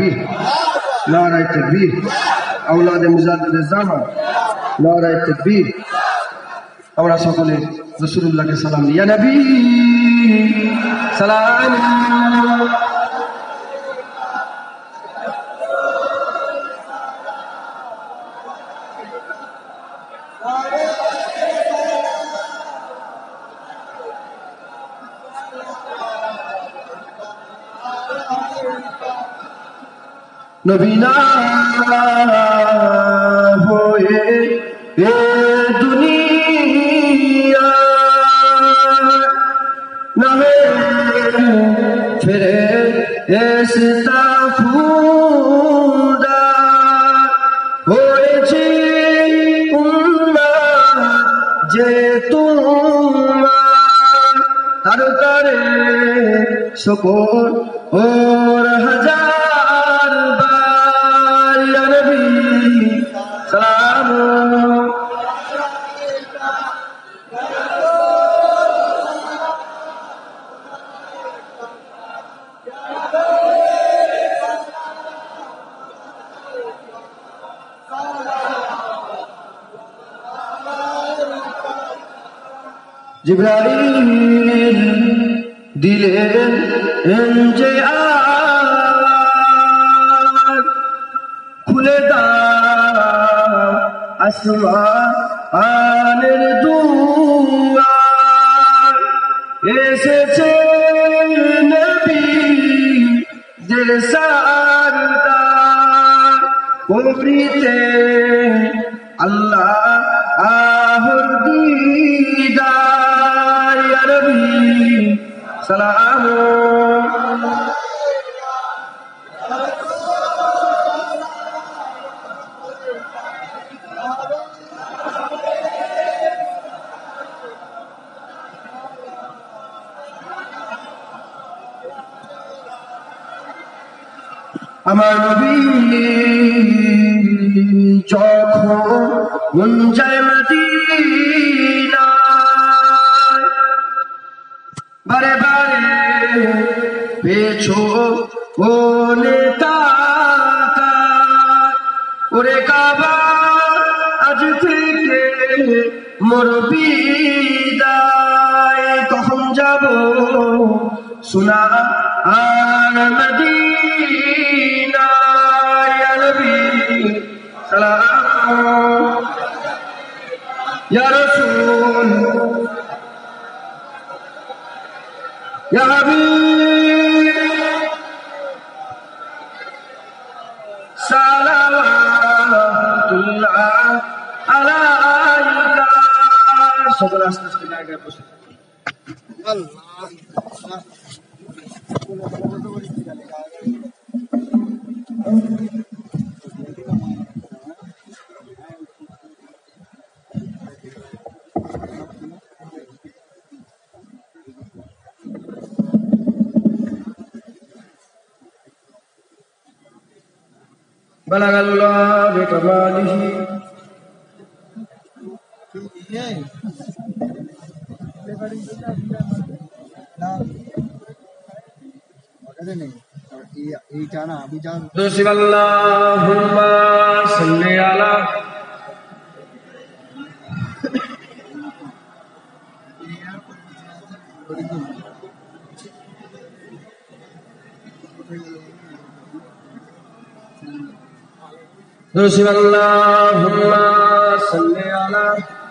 নারায়ে তাকবীর। আওলাদে মুজাদ্দিদে জামান, নারায়ে তাকবীর। আমরা সকলে রাসূলুল্লাহকে সালাম দিই, ইয়া নবী সালাম। নবী না হয়ে এ দুনিয়া না হয়ে ফিরে এসতা খুদা হয়েছে উম্মত যে তোমার তার তারে শুকর ওর হাজার বার, ইয়া নবী সালাম। জিবরাইল দিলেন যে খুলে দাও আসমানের দুয়ার, এসেছে নবী দের সরদার, কবরিতে আল্লাহ আহর দিদার, ইয়া নবী সালাম। আমার নবী যখন যায় মদিনায়, বারে বারে পেছনে তাকায়, ওরে কাবা আজ থেকে মোর বিদায়, কখন যাব সোনার মদিনা, ইয়া নবী সালাম। ইয়া রাসূল ইয়া হাবিব সালাওয়াতুল্লাহ আলাইকা। সকল আস্তে আস্তে জায়গায় বসে আল্লাহ بلغ الله بكماله دوسي اللهم صل على دوسي اللهم صل على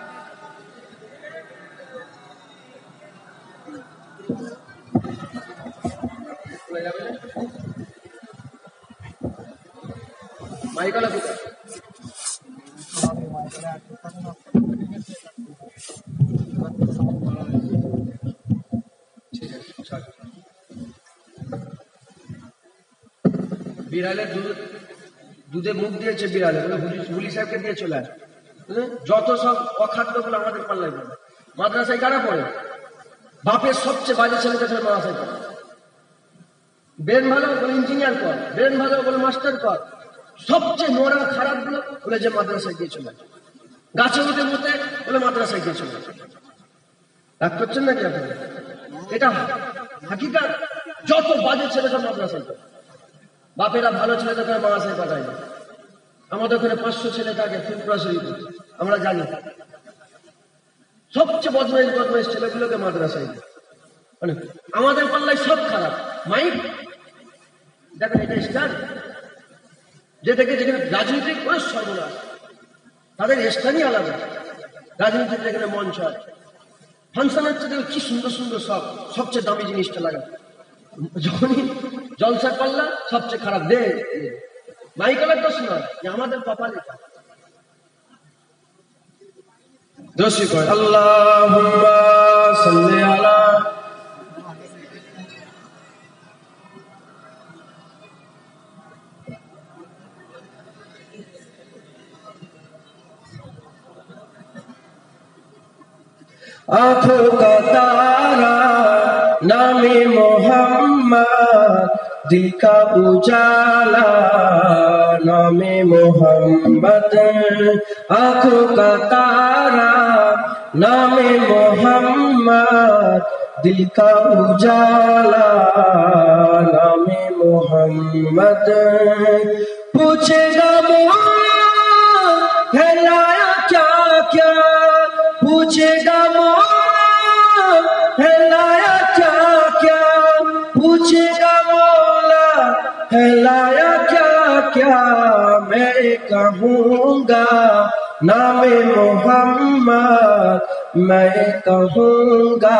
মাইকালা কোথায়? বিড়ালের দুধে মুখ দিয়েছে, বিড়ালে হুলি সাহেবকে দিয়ে চলে আসে। যত সব অখাদ্যগুলো আমাদের পাল্লাই পড়ে। মাদ্রাসায় কারা পড়ে? বাপের সবচেয়ে বাজে ছেলেদের সাথে মাদ্রাসায় পড়ে। ব্রেন ভালো বলে ইঞ্জিনিয়ার কর, ব্রেন ভালো বলে মাস্টার কর, সবচেয়ে নোরা খারাপ গুলো বলে যে মাদ্রাসায় গিয়ে চলে আসে। গাছে উঠে মতে বলে মাদ্রাসায় গিয়ে চলে আসে। রাগ করছেন নাকি আপনারা? এটা হাকিকাত। যত বাজে ছেলে সব মাদ্রাসায় পড়ে। বাপেরা ভালো ছেলে তো মাদ্রাসায় পাঠায় না। আমাদের ওখানে 500 ছেলে থাকে ত্রিপুরা শরীফে, আমরা জানি। সবচেয়ে বদমাইশ ছেলেগুলোকে মাদ্রাসায় দেয়। মানে আমাদের পাল্লায় সব খারাপ। মাইক দেখেন, এটা স্টার যেটাকে যেখানে রাজনীতি করে সর্বনাশ, তাদের স্থানই আলাদা। রাজনীতির যেখানে মঞ্চ হয়, ফাংশন হচ্ছে, দেখো কি সুন্দর সুন্দর সব, সবচেয়ে দামি জিনিসটা লাগা। যখনই জলসার পাল্লা সবচেয়ে খারাপ দে মাইকেলের দোষ নয়, আমাদের কপালে দোষী করে। আল্লাহুম্মা সাল্লি আলা आँखों का तारा नामे मोहम्मद, दिल का उजाला नामे मोहम्मद। आँखों का तारा नामे मोहम्मद, दिल का उजाला नामे मोहम्मद। पूछेगा मौला है लाया क्या क्या, पूछेगा मौला है लाया क्या क्या, पूछेगा मौला है लाया क्या क्या। मैं कहूँगा नामे मोहम्मद, मैं कहूँगा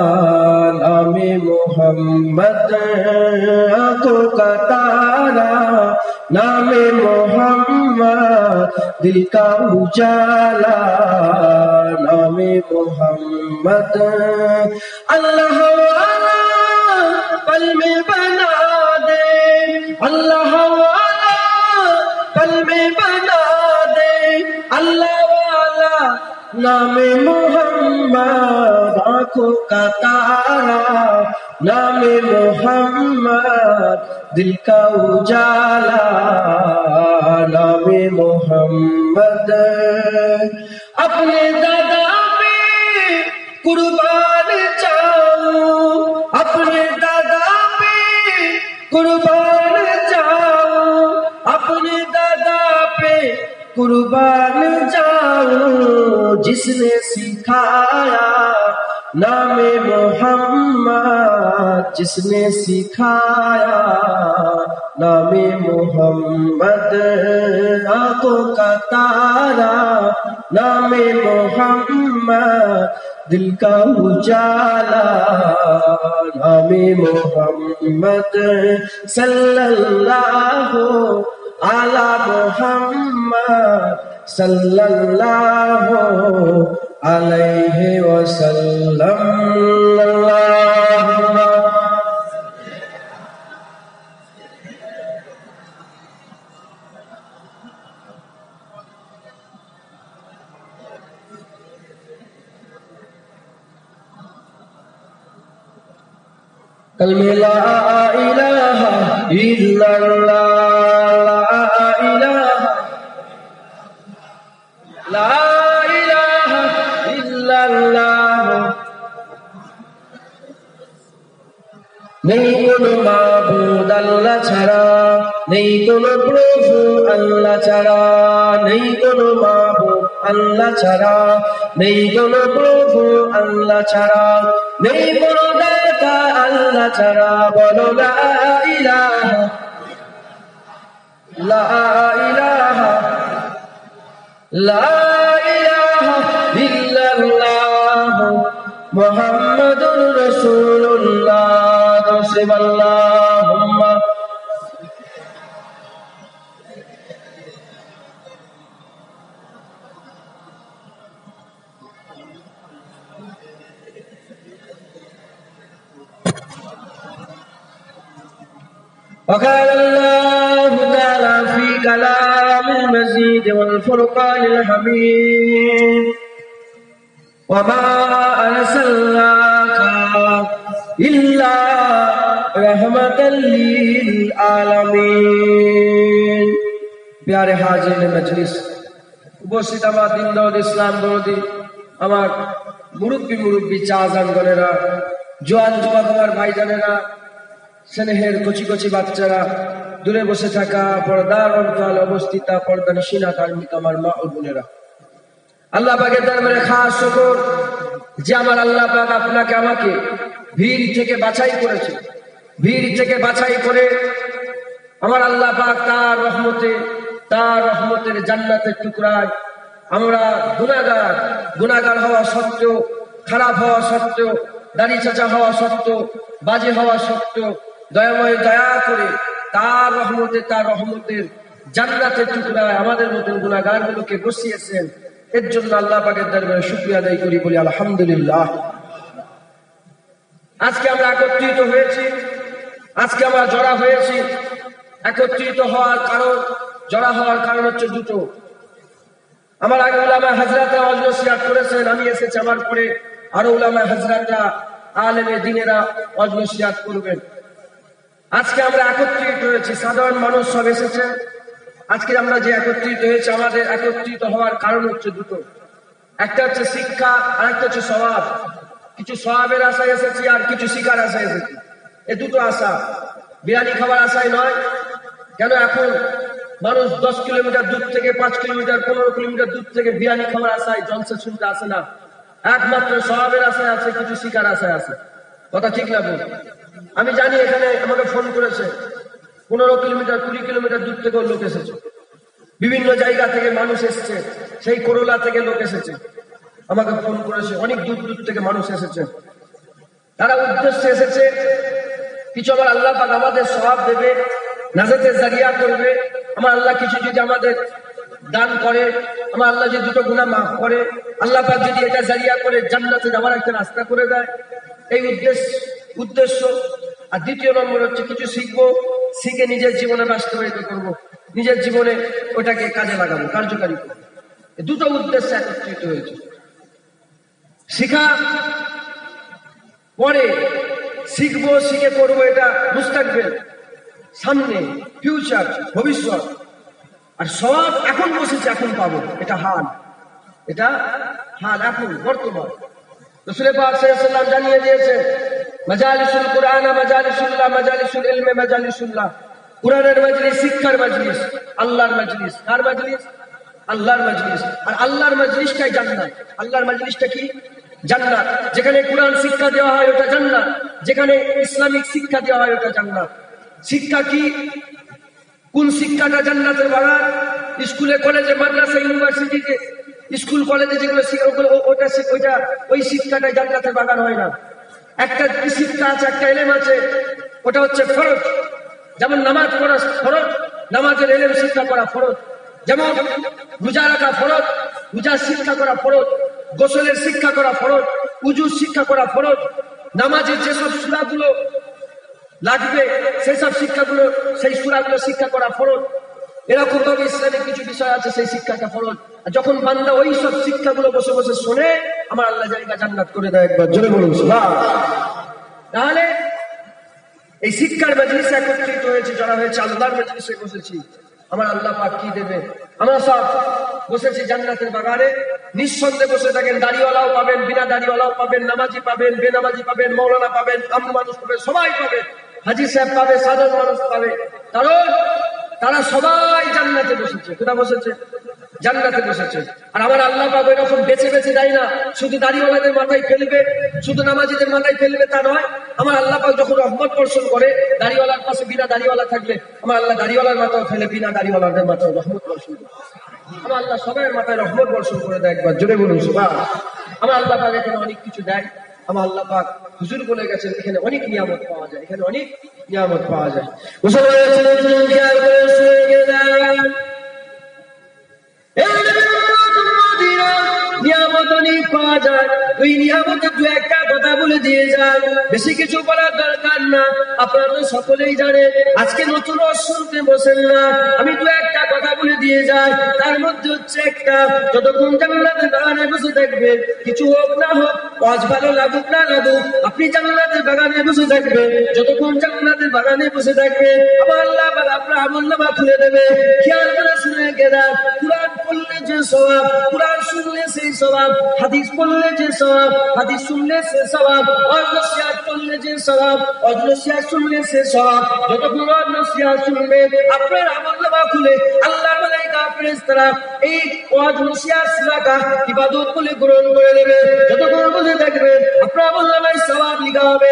नामे मोहम्मद। आँखों का तारा नामे मोहम्मद, दिल का उजाला नामे मोहम्मद। अल्लाह वाला पल में बना दे, अल्लाह वाला पल में बना दे, अल्लाह वाला नामे मोहम्मद। आँखों का तारा नामे मोहम्मद, दिल का उजाला नामे मोहम्मद। अपने दादा पे कुर्बान जाऊं, अपने दादा पे कुर्बान जाऊं, अपने दादा पे कुर्बान जाऊं। जिसने सिखाया नामे मोहम्मद, जिसने सिखाया नामे मोहम्मद। आँखों का तारा नामे मोहम्मद, दिल का उजाला नामे मोहम्मद। सल्लल्लाहु अला मोहम्मद, सल्लल्लाहु अलैहि वसल्लम। कलमे ला इलाहा इल्लल्लाह, ला इलाहा इल्लल्लाह। নেই কোনো মাবুদ আল্লাহ ছাড়া, নেই কোনো প্রভু আল্লাহ ছাড়া, নেই কোনো মাবুদ আল্লাহ ছাড়া, নেই কোনো প্রভু আল্লাহ ছাড়া, নেই কোনো দাতা আল্লাহ ছাড়া। বলো লা ইলাহা, লা ইলাহা, লা ইলাহা ইল্লাল্লাহ মুহাম্মাদুর রাসূলুল্লাহ। আল্লাহুম্মা وقال الله تعالى في كلام المجيد والفرقان الحميد وما أرسلناك إلا رحمة للعالمين। प्यारे हाजिर मजलिस, উপস্থিত আমার দিনদার ইসলাম বিরোধী আমার মুরব্বী চাচাগণেরা, জোয়ান যুবক আমার ভাইজানেরা, স্নেহের কচি কচি বাচ্চারা, দূরে বসে থাকা পর্দার অন্তরালে অবস্থিতা পর্দানিশীনা কার্মিক আমার মা ও বোনেরা, আল্লাহ পাকের দরবারে খাস শুকর যে আমার আল্লাহ পাক আপনাকে আমাকে ভিড় থেকে বাছাই করেছে। ভিড় থেকে বাছাই করে আমার আল্লাহ পাক তার রহমতের জান্নাতের টুকরায় আমরা গুনাহগার হওয়া সত্ত্বেও, খারাপ হওয়া সত্ত্বেও, দাড়ি চাচা হওয়া সত্ত্বেও, বাজে হওয়া সত্ত্বেও দয়াময় দয়া করে তার রহমতের জান্নাতের টুকরায় আমাদের মতন গুনাহগারগুলোকে বসিয়েছেন। এর জন্য আল্লাহ পাকের দরবারে শুকরিয়া আদায় করি, বলি আলহামদুলিল্লাহ। আজকে আমরা একত্রিত হয়েছি, আজকে আমরা জড়া হয়েছি। একত্রিত হওয়ার কারণ হচ্ছে দুটো। আমার আগে উলামা হাজরাতরা ওয়াজ নসিহত করেছেন, আমি এসেছি, আমার পরে আরো উলামা হাজরাতরা আলেমে দ্বীনেরা ওয়াজ নসিহত করবেন। আজকে আমরা একত্রিত হয়েছি, সাধারণ মানুষ সব এসেছে। আজকে আমরা যে একত্রিত হয়েছে, আমাদের একত্রিত হওয়ার কারণ হচ্ছে দুটো। একটা হচ্ছে শিক্ষা, আর একটা হচ্ছে সওয়াব। কিছু সওয়াবের আশায় এসেছি, আর কিছু শিক্ষার আশায় এসেছি। এই দুটো আশা, বিরিয়ানি খাবার আশায় নয়। কেন এখন মানুষ 10 কিলোমিটার দূর থেকে, 5 কিলোমিটার, 15 কিলোমিটার দূর থেকে বিরিয়ানি খাবার আশায় জলসা শুনতে আসে না। একমাত্র সওয়াবের আশায় আছে, কিছু শিক্ষার আশায় আছে। কথা ঠিক না বল? আমি জানি এখানে আমাকে ফোন করেছে 15 কিলোমিটার, 20 কিলোমিটার দূর থেকেও লোক এসেছে। বিভিন্ন জায়গা থেকে মানুষ এসেছে, সেই করোলা থেকে লোক এসেছে, আমাকে ফোন করেছে। অনেক দূর থেকে মানুষ এসেছে। তারা উদ্দেশ্যে এসেছে কিছু আমার আল্লাহ পাক আমাদের সওয়াব দেবে, নাজাতের জারিয়া করবে। আমার আল্লাহ কিছু যদি আমাদের দান করে, আমার আল্লাহ যদি দুটো গুনাহ মাফ করে, আল্লাহ পাক যদি এটা জারিয়া করে জান্নাতে যাওয়ার একটা রাস্তা করে দেয়, এই উদ্দেশ্য। আর দ্বিতীয় নম্বর হচ্ছে কিছু শিখবো, শিখে নিজের জীবনে বাস্তবায়িত করব, নিজের জীবনে ওটাকে কাজে লাগাবো, কার্যকারী করবো। দুটো উদ্দেশ্যে একত্রিত হয়েছে। শিখা পরে শিখবো, শিখে করবো, এটা মুস্তাকবিল, সামনে, ফিউচার, ভবিষ্যৎ। আর সওয়াব এখন বসেছে, এখন পাবো, এটা হাল, এখন বর্তমান। রাসূল পাক সাল্লাল্লাহু আলাইহি ওয়াসাল্লাম জানিয়ে দিয়েছে, মাজালিসুল কুরআন, মাজালিসুল্লাহ, মাজালিসুল ইলম, মাজালিসুল্লাহ। কুরআনের মজলিস, শিক্ষার মজলিস, আল্লাহর মজলিস। কার মজলিস? আল্লাহর মজলিস। আর আল্লাহর মজলিসটাই জান্নাত। আল্লাহর মজলিসটা কি? জান্নাত। যেখানে কুরআন শিক্ষা দেওয়া হয় ওটা জান্নাত, যেখানে ইসলামিক শিক্ষা দেওয়া হয় ওটা জান্নাত। শিক্ষা কি? কোন শিক্ষাটা জান্নাতের বাগান? স্কুলে, কলেজে, মাদ্রাসা, ইউনিভার্সিটিতে, স্কুল কলেজে যেগুলো ওইটা ওই শিক্ষাটা জান্নাতের বাগান হয় না। একটা শিক্ষা আছে, একটা ইলম আছে, ওটা হচ্ছে ফরজ। যেমন নামাজ পড়া ফরজ, নামাজের ইলম শিক্ষা করা ফরজ। যেমন রোজা রাখা ফরজ, রোজার শিক্ষা করা ফরজ। গোসলের শিক্ষা করা ফরজ, উজুর শিক্ষা করা ফরজ। নামাজের যেসব সূরাগুলো লাগবে সেসব শিক্ষাগুলো, সেই সূরাগুলো শিক্ষা করা ফরজ। এরকম ভাবে ইসলামের কিছু বিষয় আছে, সেই শিক্ষাটা ফরজ। আর যখন বান্দা ওই সব শিক্ষাগুলো বসে বসে শোনে, আমার আল্লাহ জায়গা জান্নাত করে দেয়। একবার জোরে বলুন সুবহানাল্লাহ। তাহলে এই শিক্ষার মজলিসে একত্রিত হয়েছে, যারা হয়েছে আল্লাহর মজলিসে বসেছি। আমার আল্লাহ পাক কি দেবে? আমরা সব বসেছি জান্নাতের বাগানে। নিঃসন্দেহে বসে থাকেন, দাড়িওয়ালাও পাবেন, বিনা দাড়িওয়ালাও পাবেন, নামাজি পাবেন, বেনামাজি পাবেন, মৌলানা পাবেন, আম মানুষ পাবেন, সবাই পাবে, হাজী সাহেব পাবে, সাধারণ মানুষ পাবে। কারণ তারা সবাই জান্নাতে বসেছে। কোথায় বসেছে? জান্নাতে বসেছে। আর আমার আল্লাহ পাক এরকম বেছে বেছে দেয় না, শুধু দাড়িওয়ালাদের মাথায় ফেলবে, শুধু নামাজিদের মাথায় ফেলবে, তা নয়। আমার আল্লাহ পাক যখন রহমত বর্ষণ করে, দাড়িওয়ালার পাশে বিনা দাড়িওয়ালা থাকলে আমার আল্লাহ দাড়িওয়ালার মাথাও ফেলে, বিনা দাড়িওয়ালাদের মাথায় রহমত বর্ষণ করে। আমার আল্লাহ সবার মাথায় রহমত বর্ষণ করে দেয়। একবার জোরে বলুন সুবহানাল্লাহ। আমার আল্লাহ পাক এখানে অনেক কিছু দেয়। আমার আল্লাহ পাক হুজুর বলে গেছেন, এখানে অনেক নিয়ামত পাওয়া যায়, এখানে অনেক নিয়ামত পাওয়া যায়। নিয়ামত অনেক পাওয়া যায়। ওই নিয়ামতের দু একটা কথা বলে দিয়ে যান, বেশি কিছু বলার দরকার না। আপনারা তো সকলেই জানেন, আজকে নতুন শুনতে বসেন না, আমি দু একটা কথা বলে দিয়ে যাই। তার মধ্যে হচ্ছে একটা, যতক্ষণ জান্নাতের বাগানে বসে থাকবেন, কিছু হোক না হোক, ওয়াজ ভালো লাগুক না লাগুক, আপনি জান্নাতের বাগানে বসে থাকবেন। যতক্ষণ জান্নাতের বাগানে বসে থাকবেন, আমার আল্লাহ আপনার আমলনামা খুলে দেবে। খেয়াল করে শুনে গেলাম, কুরআন পড়লে করলে যে সওয়াব, কুরআন শুনলে সেই সওয়াব, হাদিস পড়লে যে সওয়াব, হাদিস শুনলে সে সওয়াব, ওয়াজ নসিহত করলে যে সওয়াব, ওয়াজ নসিহত শুনলে সে সওয়াব। যতক্ষণ ওয়াজ নসিহত শুনবে আপনার আমলনামা খুলে আল্লাহর মালায়েকা ফেরেশতারা এই ওয়াজ নসিহত সুরাকা ইবাদত বলে গ্রহণ করে নেবে। যতক্ষণ বসে থাকবেন আপনার আমলনামায় সওয়াব লেখা হবে।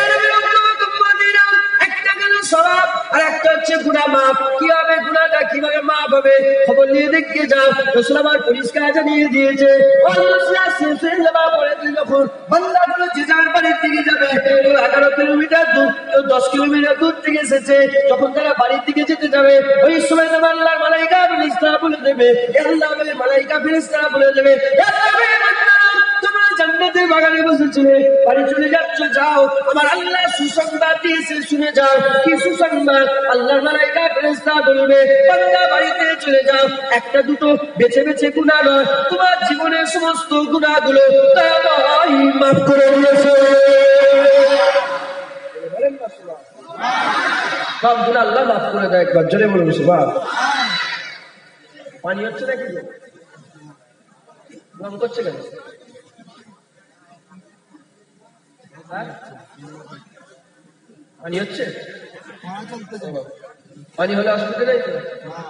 একটা গেল সওয়াব আর একটা হচ্ছে গুনাহ মাফ। কি হবে গুনাহটা কিভাবে মাফ হবে খবর নিয়ে দেখতে যাও। রাসূল আমার পরিষ্কার জানিয়ে দিয়েছে ওয়াজ নসিহত শেষ হয়ে যাওয়ার পরে যখন বান্দাগুলো যে যার বাড়ির দিকে যাবে, কেউ 11 কিলোমিটার দূর, কেউ 10 কিলোমিটার দূর থেকে এসেছে, যখন তারা বাড়ির দিকে যেতে যাবে ওই সময় আল্লাহর মালায়েকা ফেরেশতারা বলে দেবে, আল্লাহ বলে মালায়েকা ফেরেশতারা বলে দেবে, তোমরা জান্নাতের বাগানে বসেছিলে, বাড়ি চলে যাচ্ছ, যাও আমার আল্লাহ সুসংবাদ দিয়েছে শুনে যাও। কি সুসংবাদ? আল্লাহর মালায়েকা ফেরেশতারা বলবে বান্দা বাড়িতে চলে যাও, একটা দুটো বেছে বেছে গুনাহ নয়, তোমার জীবনের সমস্ত গুনাহগুলো তাই মাফ করে দিয়েছে। সব গুনাহ আল্লাহ মাফ করে দেয়। একবার জোরে বলুন সুবহান। পানি হচ্ছে নাকি গরম করছে কেন? পানি হচ্ছে, পানি হলে অসুবিধা নেই তো?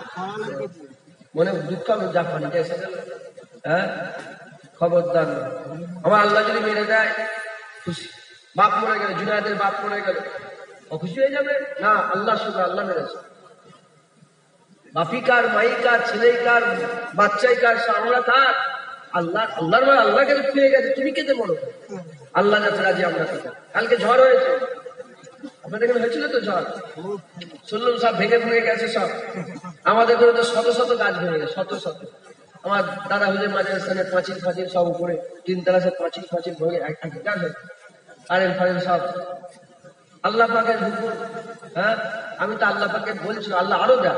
মনে দুঃখ হবে যা পানিটা এসে গেল। হ্যাঁ, খবরদার আমার আল্লাহ যদি মেরে দেয় খুশি, বাপ মরে গেল, জুনায়েদের বাপ মরে গেল অখুশি হয়ে যাবে না? আল্লাহ শুধু আল্লাহ মেরেছে। বাপি কার, মাই কার, ছেলে কার, বাচ্চাই কার, আমরা কার? আল্লাহ। আল্লাহর মানে আল্লাহকে পেয়ে গেছে, তুমি কেটে মরো, আল্লাহ যাতে রাজি আমরা খেতে। কালকে ঝড় হয়েছে, আপনাদের এখানে হয়েছিল তো ঝড়? শুনলাম সব ভেঙে ভেঙে গেছে সব। আমাদের ঘরে তো শত শত গাছ ভেঙে গেছে, শত শত। আমার দাদা হুজুর মাঝের স্থানে পাঁচিল ফাঁচিল সব উপরে 3 তলা সব পাঁচিল ফাঁচিল ভেঙে এক গাছ হয়েছে, কারেন্ট ফারেন্ট সব। আল্লাহ পাকের হুকুম। হ্যাঁ, আমি তো আল্লাহ পাকে বলছি আল্লাহ আরো যা,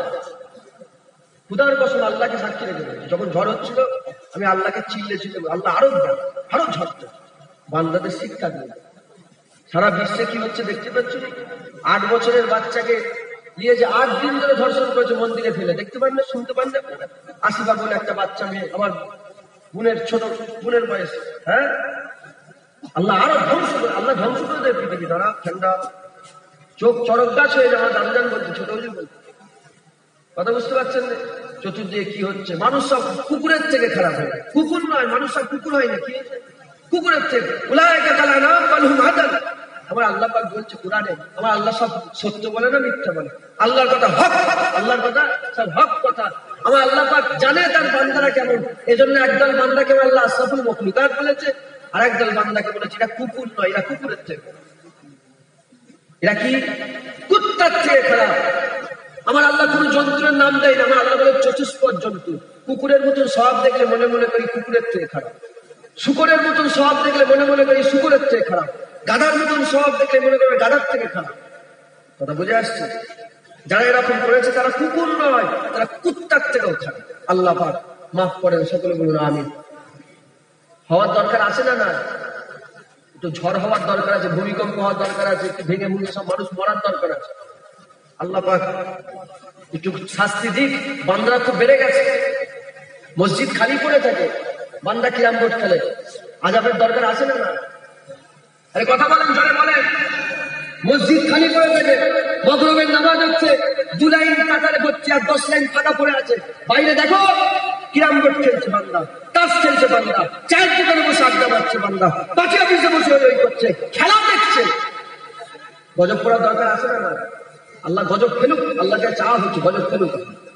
খুদার কসম আল্লাহকে সাক্ষী রেখে দেবে। যখন ঝড় হচ্ছিল আমি আল্লাহকে চিল্লে আল্লাহ আরো যা, আরো ঝড়টা। বান্দাদের শিক্ষা দিয়ে সারা বিশ্বে কি হচ্ছে দেখতে পাচ্ছ? 8 বছরের বাচ্চাকে নিয়ে যে 8 দিন ধরে ধর্ষণ করেছে মন্দিরে ফেলে, দেখতে পান না, শুনতে পান না? আসিফা বলে একটা বাচ্চা মেয়ে, আমার বোনের ছোট বোনের বয়স। হ্যাঁ, আল্লাহ আরো ধ্বংস করে, আল্লাহ ধ্বংস করে দেয় পৃথিবী। ধরা ঠান্ডা চোখ চড়ক গাছ হয়ে যায়। আমার দাদাজান বলছে, ছোট হুজুর বলছে, কথা বুঝতে পারছেন না? চতুর্দিকে কি হচ্ছে? মানুষ সব কুকুরের থেকে খারাপ হয়। কুকুর নয়, মানুষ সব কুকুর হয় না। কি কুকুরের থেকে? উলাইকা কাল আনাম বাল হুম আদাল। আমার আল্লাহ পাক বলছে কোরআনে, আমার আল্লাহ সব সত্য বলে না মিথ্যা বলে? আল্লাহর কথা হক, আল্লাহর কথা সব হক কথা। আমার আল্লাহ পাক জানে তার বান্দারা কেমন। এজন্য একদল বান্দাকে আল্লাহ আশরাফুল মাখলুকাত বলেছে, আর একদল বান্দাকে বলেছে এরা কুকুর নয়, এরা কুকুরের থেকে। এরা কি? কুত্তার থেকে খারাপ। আমার আল্লাহ কোন যন্ত্রের নাম দেয় না। আমার আল্লাহ বলে চতুষ্পদ জন্তু। কুকুরের মতন স্বভাব দেখলে মনে মনে করি কুকুরের থেকে খারাপ। শুকরের মতন স্বভাব দেখলে মনে মনে করি শুকরের থেকে খারাপ। গাধার মতন স্বভাব দেখলে মনে করবে গাধার থেকে খারাপ। কথা বুঝে আসছে? যারা এরকম করেছে তারা কুকুর নয়, তারা কুত্তার থেকেও খারাপ। আল্লাহ পাক মাফ করেন, সকলে বলুন আমিন। হওয়ার দরকার আছে না? না, একটু ঝড় হওয়ার দরকার আছে, ভূমিকম্প হওয়ার দরকার আছে, একটু ভেঙে ভেঙে সব মানুষ মরার দরকার আছে। আল্লাহ পাক একটু শাস্তি দিক। বান্দারা খুব বেড়ে গেছে, মসজিদ খালি পড়ে থাকে, বান্দা কিরাম বোর্ড খেলে। আযাবের দরকার আছে না? না, আরে কথা বলেন, জোরে বলেন। মসজিদ খালি পড়ে থাকে, মাগরিবের নামাজ হচ্ছে, 2 লাইন কাতারে পড়ছে আর 10 লাইন ফাঁকা পড়ে আছে। বাইরে দেখো কিরাম বোর্ড খেলছে বান্দা, তাস খেলছে বান্দা, চায়ের দোকানে বসে আড্ডা মারছে বান্দা, পাখি অফিসে বসে ওই করছে, খেলা দেখছে। গজব পড়ার দরকার আছে না? না, আল্লাহ গজব ফেলুক, আল্লাহকে চাওয়া হচ্ছে গজব ফেলুক।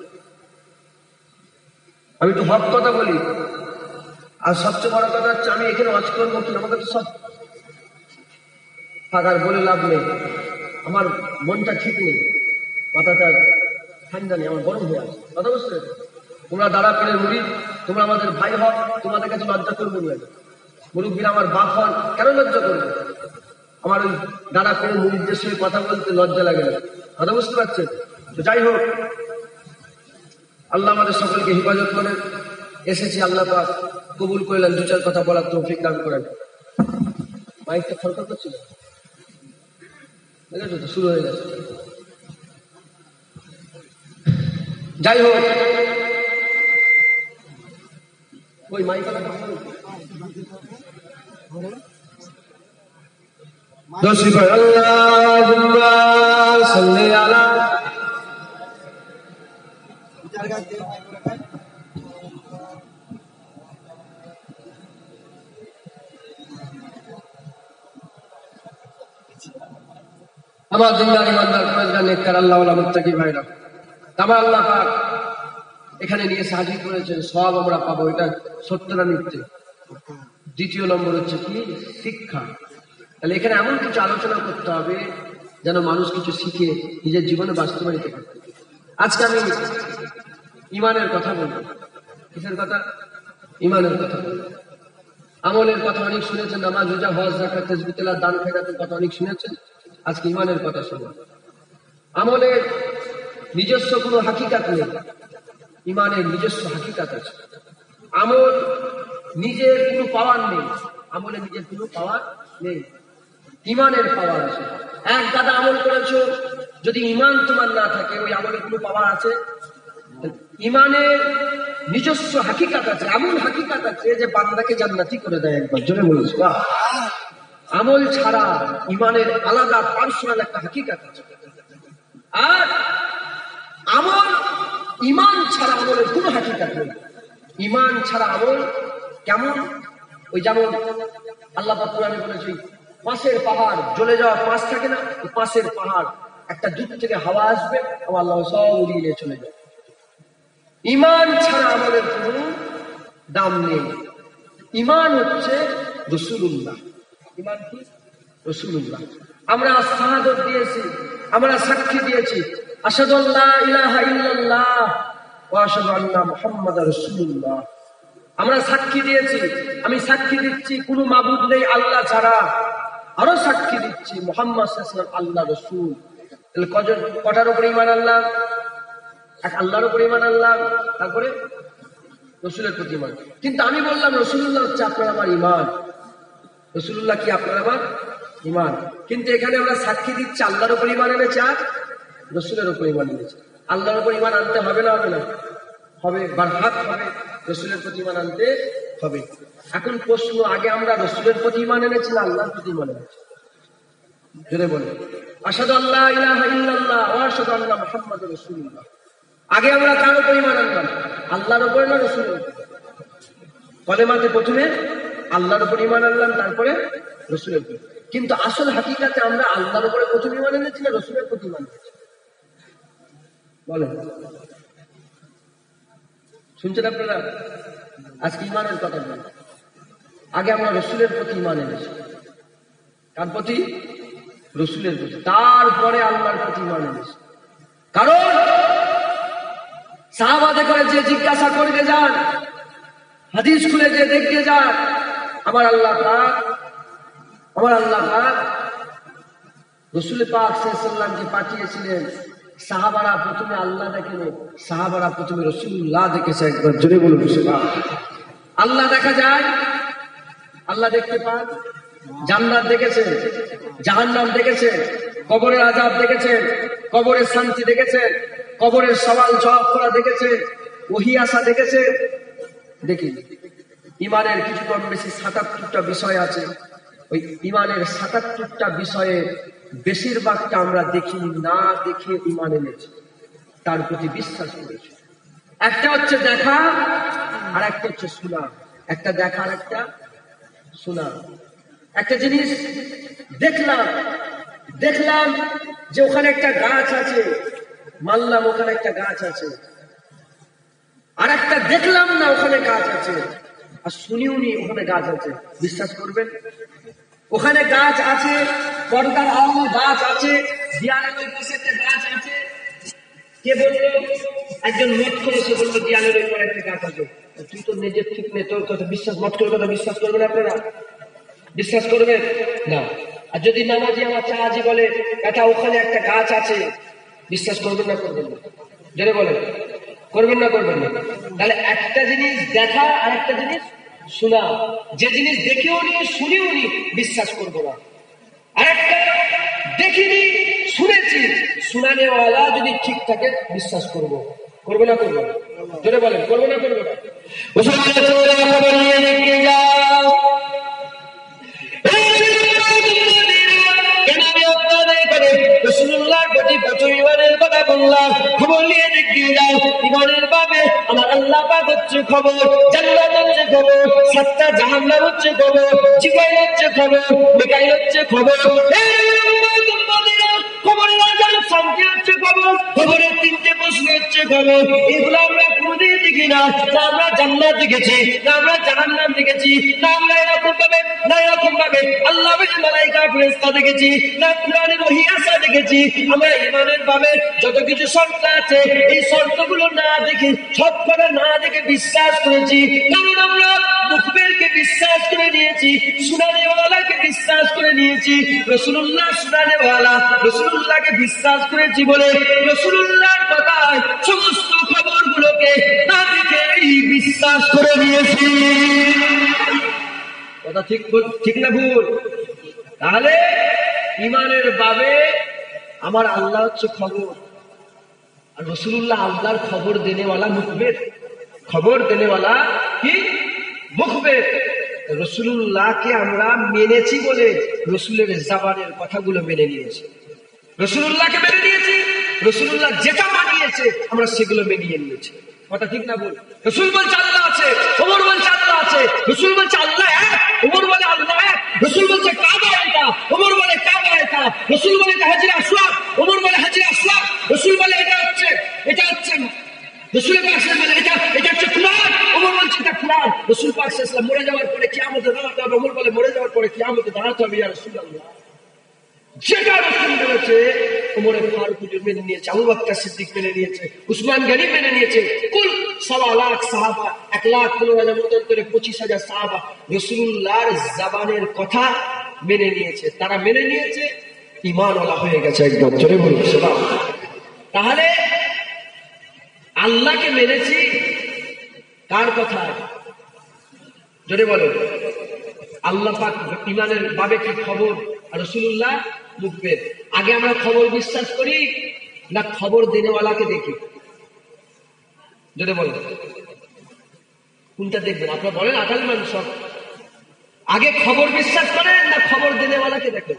আমি তো হক কথা বলি। আর সবচেয়ে বড় কথা হচ্ছে আমি এখানে ওয়াজ করবো কি, আমাকে তো সব ফাঁকার বলে লাভ নেই। আমার মনটা ঠিক নেই, মাথাটা ঠান্ডা নেই, আমার গরম হয়ে আছে। কথা বুঝতে? তোমরা দাঁড়া পীরের মুরিদ, তোমরা আমাদের ভাই হও, তোমাদের কাছে লজ্জা করবো না। মুরব্বীরা আমার বাপ হন, কেন লজ্জা করবো? আমার ওই দাঁড়া পীরের মুরিদদের সঙ্গে কথা বলতে লজ্জা লাগে না। কথা বুঝতে পারছেন? তো যাই হোক, আল্লাহ আমাদের সকলকে হেফাজত করেন। এসেছি, আল্লাহ পাক কবুল করলেন, 2-4 কথা বলার তৌফিক দান করেন। মাইকটা খরখর করছিল, দেখেছো তো, শুরু হয়ে গেছে। যাই হোক, ওই মাইকালা দোষী পড় আল্লাহুম্মা সাল্লি আলা আমার জিন্দার ইমানদার ফরজগান নেককার আল্লাহ ওয়ালা মুত্তাকি ভাইরা, আমার আল্লাহ পাক এখানে নিয়ে হাজির করেছেন, সওয়াব আমরা পাবো, এটা সত্য না মিথ্যে। দ্বিতীয় নম্বর হচ্ছে কি? শিক্ষা। তাহলে এখানে এমন কিছু আলোচনা করতে হবে যেন মানুষ কিছু শিখে নিজের জীবনে বাস্তবায়িত করে। আজকে আমি ইমানের কথা বলবো। কিসের কথা? ইমানের কথা বলবো। আমলের কথা অনেক শুনেছেন, নামাজ, রোজা, হজ, যাকাত, তাসবিহ, তেলাওয়াত, দান খয়রাতের কথা অনেক শুনেছেন। আজকে ইমানের কথা শুনুন। আমলের নিজস্ব কোনো হাকিকাত নেই, ইমানের নিজস্ব হাকিকাত আছে। আমল নিজের কোনো পাওয়ার নেই, আমলে নিজের কোনো পাওয়ার নেই, ইমানের পাওয়ার আছে। এক গাদা আমল করেছো, যদি ইমান তোমার না থাকে ওই আমলের কোনো পাওয়ার আছে? ইমানের নিজস্ব হাকিকাত আছে, এমন হাকিকাত আছে যে বান্দাকে জান্নাতি করে দেয়। একবার জোরে বলেছ বাহ। আমল ছাড়া ইমানের আলাদা পার্সোনাল একটা হাকিকাত আছে। আর আমল, ইমান ছাড়া আমলের কোনো হাকিকাত নেই। ইমান ছাড়া আমল কেমন? ওই যেমন আল্লাহ পাক কোরআনে বলেছে, পাশের পাহাড় জ্বলে যাওয়া পাশ থাকে না, পাশের পাহাড় একটা দূর থেকে হাওয়া আসবে, আল্লাহ সব উড়িয়ে নিয়ে চলে যাবে। ইমান ছাড়া আমলের কোনো দাম নেই। ইমান হচ্ছে রাসূলুল্লাহ। ইমান কি? রাসূলুল্লাহ। আমরা শাহাদাত দিয়েছি, আমরা সাক্ষী দিয়েছি, আশহাদু আল্লা ইলাহা ইল্লাল্লাহ ওয়া আশহাদু আন্না মুহাম্মাদার রাসূলুল্লাহ। আমরা সাক্ষী দিয়েছি, আমি সাক্ষী দিচ্ছি কোনো মাবুদ নেই আল্লাহ ছাড়া, আরো সাক্ষী দিচ্ছি মুহাম্মদ সাল্লাল্লাহু আলাইহি ওয়াসাল্লাম আল্লাহর রাসূল। তাহলে কটার উপরে ঈমান আনলাম? এক আল্লাহর উপরে ঈমান আনলাম, তারপরে রাসূলের প্রতি ঈমান। কিন্তু আমি বললাম রাসূলুল্লাহ হচ্ছে আপনার আমার ঈমান। রাসূলুল্লাহ কি আপনার আমার ঈমান? কিন্তু এখানে আমরা সাক্ষী দিচ্ছি আল্লাহর উপর ঈমান এনেছি আর রাসূলের উপর ঈমান এনেছি। আল্লাহর উপর ঈমান আনতে হবে না? হবে না? হবে, বারহাত হবে, রাসূলের প্রতি ঈমান আনতে হবে। এখন প্রশ্ন, আগে আমরা রাসূলের প্রতি ঈমান এনেছি না আল্লাহর প্রতি ঈমান এনেছি? জোরে বলে আশহাদু আল্লা ইলাহা ইল্লাল্লাহ ওয়া আশহাদু আন্না মুহাম্মাদুর রাসূলুল্লাহ। আগে আমরা কার উপর ঈমান আনলাম? আল্লাহর উপর না রাসূলের উপর? কলেমাতে প্রথমে আল্লাহর উপর ঈমান আনলাম, তারপরে রাসূলের উপর। কিন্তু আসল হাকিকাতে আমরা আল্লাহর উপরে প্রথম ঈমান এনেছি না রাসূলের প্রতি ঈমান এনেছি? বলেন, শুনছেন আপনারা? আজকে ঈমানের কথা বলেন। আগে আমরা রাসূলের প্রতি ঈমান এনেছি। কার প্রতি? রাসূলের প্রতি। তারপরে আল্লাহর প্রতি ঈমান এনেছি। কারণ সাহাবাতে করে যে জিজ্ঞাসা করবে যান, হাদিস খুলে যে দেখতে যান, আমার আল্লাহ পাক রাসূল পাক সাল্লাল্লাহু আলাইহি ওয়াসাল্লামকে পাঠিয়েছিলেন। সাহাবারা প্রথমে আল্লাহ দেখেন, সাহাবারা প্রথমে রাসূলুল্লাহ দেখেছে। একবার জোরে বলুন সুবহানাল্লাহ। আল্লাহ দেখা যায়, আল্লাহ দেখতে পান, জান্নাত দেখেছেন, জাহান্নাম দেখেছেন, কবরের আযাব দেখেছেন, কবরের শান্তি দেখেছেন, কবরের সওয়াল জবাব করা দেখেছেন, ওহী আসা দেখেছেন। দেখি ইমানের কিছু কম বেশি ৭৭টা বিষয় আছে। ওই ইমানের ৭৭টা বিষয়ে বেশিরভাগটা আমরা দেখিনি, না দেখে ইমান এনেছি, তার প্রতি বিশ্বাস করেছি। একটা হচ্ছে দেখা, আর একটা হচ্ছে শোনা। একটা দেখা আর একটা শোনা। একটা জিনিস দেখলাম যে ওখানে একটা গাছ আছে, মানলাম ওখানে একটা গাছ আছে। আর একটা দেখলাম না ওখানে গাছ আছে, আর শুনিও নি ওখানে গাছ আছে। বিশ্বাস করবেন? ওখানে গাছ আছে, পর্দার আড়ালে গাছ আছে, দেয়ালের ওই পাশে একটা গাছ আছে। কে বললো? একজন মত করে সে বললো দেয়ালের ওই পাশে একটা গাছ আছে। তুই তো নিজের ঠিক নেই, তোর কথা বিশ্বাস, মত করে কথা বিশ্বাস করবেন আপনারা? বিশ্বাস করবেন না। আর যদি নামাজি আমার চাহাজি বলে এটা ওখানে একটা গাছ আছে, বিশ্বাস করবেন না করবেন না? জোরে বলেন, করবেন না করবেন না? তাহলে একটা জিনিস দেখা আর একটা জিনিস শোনা। যে জিনিস দেখেও নি শুনেও নি বিশ্বাস করবো না। আর একটা দেখিনি শুনেছি, শোনানেওয়ালা যদি ঠিক থাকে বিশ্বাস করবো। করবো না করবো না? জোরে বলেন, করবো না করবো না? খবর নিয়ে দেখে যাও। রাসূলুল্লাহর প্রতি প্রচুর ইমানের কথা বললাম, খবর নিয়ে দেখিয়ে যাও। ইমানের ভাবে আমার আল্লাহ পাক হচ্ছে খবর, জান্নাত হচ্ছে খবর, সাতটা জাহান্নাম হচ্ছে খবর, জিবরাইল হচ্ছে খবর, মিকাইল হচ্ছে খবর। খবরের আজান শান্তি হচ্ছে খবর, খবরের তিনটে প্রশ্ন হচ্ছে খবর। এগুলো আমরা কোনদিন দেখি না। না আমরা জান্নাত দেখেছি, না আমরা জাহান্নাম দেখেছি, না আমরা এরকম ভাবে আল্লাহর মালায়েকা ফেরেশতা দেখেছি, না কুরআনের ওহী আসা দেখেছি। আমরা ইমানের ভাবে যত কিছু শর্ত আছে, এই শর্তগুলো না দেখে, সবকটা না দেখে বিশ্বাস করেছি। কারণ আমরা মুখবেরকে বিশ্বাস করে নিয়েছি, সুনানেওয়ালাকে বিশ্বাস করে নিয়েছি। রাসূলুল্লাহ সুনানেওয়ালা, রাসূলুল্লাহকে বিশ্বাস করেছি বলে রাসূলুল্লাহর কথায় সমস্ত খবরগুলোকে না দেখেই বিশ্বাস করে নিয়েছি। কথা ঠিক না ভুল? তাহলে ইমানের বাবে আমার আল্লাহ হচ্ছে খবর, আর রাসূলুল্লাহ আল্লাহর খবর দেনেওয়ালা, মুখবের। খবর দেনেওয়ালা কি? মুখবের। রাসূলুল্লাহকে আমরা মেনেছি বলে রাসূলের জবানের কথাগুলো মেনে নিয়েছি। রাসূলুল্লাহকে মেনে নিয়েছি, রাসূলুল্লাহ যেটা মানিয়েছে আমরা সেগুলো মেনিয়ে নিয়েছি। কথা ঠিক না বল? রাসূল বলছে আল্লাহ আছে, ওমর বলছে আল্লাহ আছে। রাসূল বলছে আল্লাহ এক, ওমর বলে আল্লাহ এক। রাসূল বলছে কাবা এটা, ওমর বলে কাবা এটা। রাসূল বলে হাজরে আসওয়াদ, ওমর বলে হাজরে আসওয়াদ। রাসূল বলে এটা হচ্ছে রাসূল পাক সাল্লাল্লাহু আলাইহি ওয়াসাল্লাম এটা হচ্ছে কুরআন, ওমর বলছে এটা কুরআন। রাসূল পাক সাল্লাল্লাহু আলাইহি ওয়াসাল্লাম মরে যাওয়ার পরে কিয়ামতে দাঁড়াতে হবে, ওমর বলে মরে যাওয়ার পরে কিয়ামতে দাঁড়াতে হবে ইয়া রাসূলুল্লাহ। যেটা রাসূল বলেছে ওমরে ফারুক মেনে নিয়েছে, আবু বকর সিদ্দিক মেনে নিয়েছে, উসমান গনি মেনে নিয়েছে। কুল 1.25 লাখ সাহাবা, 1,15,000 মতান্তরে 25,000 সাহাবা রাসূলুল্লাহর জবানের কথা মেনে নিয়েছে। তারা মেনে নিয়েছে, ঈমানওয়ালা হয়ে গেছে একদম। জোরে বলুন সুবহানাল্লাহ। তাহলে আল্লাহকে মেনেছি কার কথা? জোরে বলেন। আল্লাহ পাক ঈমানের বাবে কি খবর, আর রাসূলুল্লাহ মুখবের। আগে আমরা খবর বিশ্বাস করি না খবর দেনেওয়ালাকে দেখি? জোরে বলেন, কোনটা দেখবেন? আপনারা বলেন আকাল মানুষ সব। আগে খবর বিশ্বাস করেন না খবর দেনেওয়ালাকে দেখেন?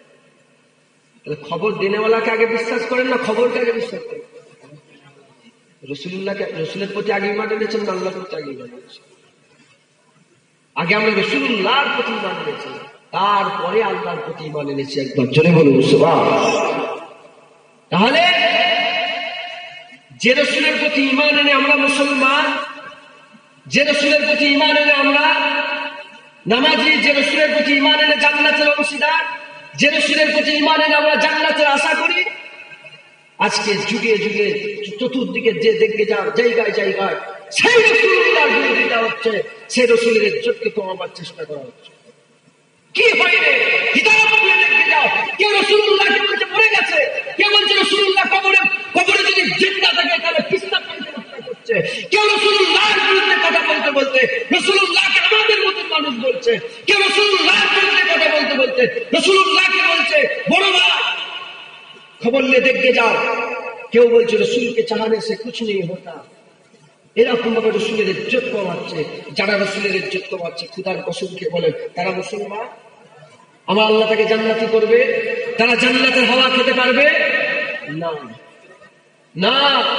খবর দেনেওয়ালাকে আগে বিশ্বাস করেন না খবরকে আগে বিশ্বাস করেন? রাসূলুল্লাহকে, রাসূলের প্রতি আগে ঈমান এনেছেন না আল্লাহর প্রতি আগে ঈমান এনেছেন? আগে আমরা রাসূলুল্লাহর প্রতি ঈমান এনেছি, তারপরে আল্লাহর প্রতি ঈমান এনেছি। একবার জোরে বলুন সুবহানাল্লাহ। তাহলে যে রাসূলের প্রতি ঈমান এনে আমরা মুসলমান, যে রাসূলের প্রতি ঈমান এনে আমরা নামাজি, যে রাসূলের প্রতি ঈমান এনে জান্নাতের অংশীদার, যে রাসূলের প্রতি ঈমান এনে আমরা জান্নাতের আশা করি, আজকে যুগে যুগে চতুর্দিকে যে দেখে যাও, জায়গায় জায়গায় সেই রাসূলুল্লাহর বিরোধিতা হচ্ছে, সেই রাসূলের ইজ্জতকে কমাবার চেষ্টা করা হচ্ছে। কি হয় রে? হিদায়াত দিয়ে দেখে যাও, কেউ রাসূলুল্লাহকে বলছে মরে গেছে, কেউ বলছে রাসূলুল্লাহ কবরে যদি জিন্দা থাকে তাহলে পিস্তাব পাইতে করছে, কেউ রাসূলুল্লাহর বিরুদ্ধে কথা বলতে বলতে রাসূলুল্লাহকে আমাদের মতো মানুষ বলছে, কেউ রাসূলুল্লাহর বিরুদ্ধে কথা বলতে বলতে রাসূলুল্লাহকে বলছে বড় ভাই। খবর নিয়ে দেখে যাও, কেউ বলছে রাসূলকে চাহানে সে কুছ নেই হতা। এরকম ভাবে রাসূলের ইজ্জত কমাচ্ছে। যারা রাসূলের ইজ্জত কমাচ্ছে, খুদার কসম খেয়ে বলেন তারা মুসলমান? আমার আল্লাহ তাকে জান্নাতি করবে? তারা জান্নাতের হাওয়া খেতে পারবে না? না।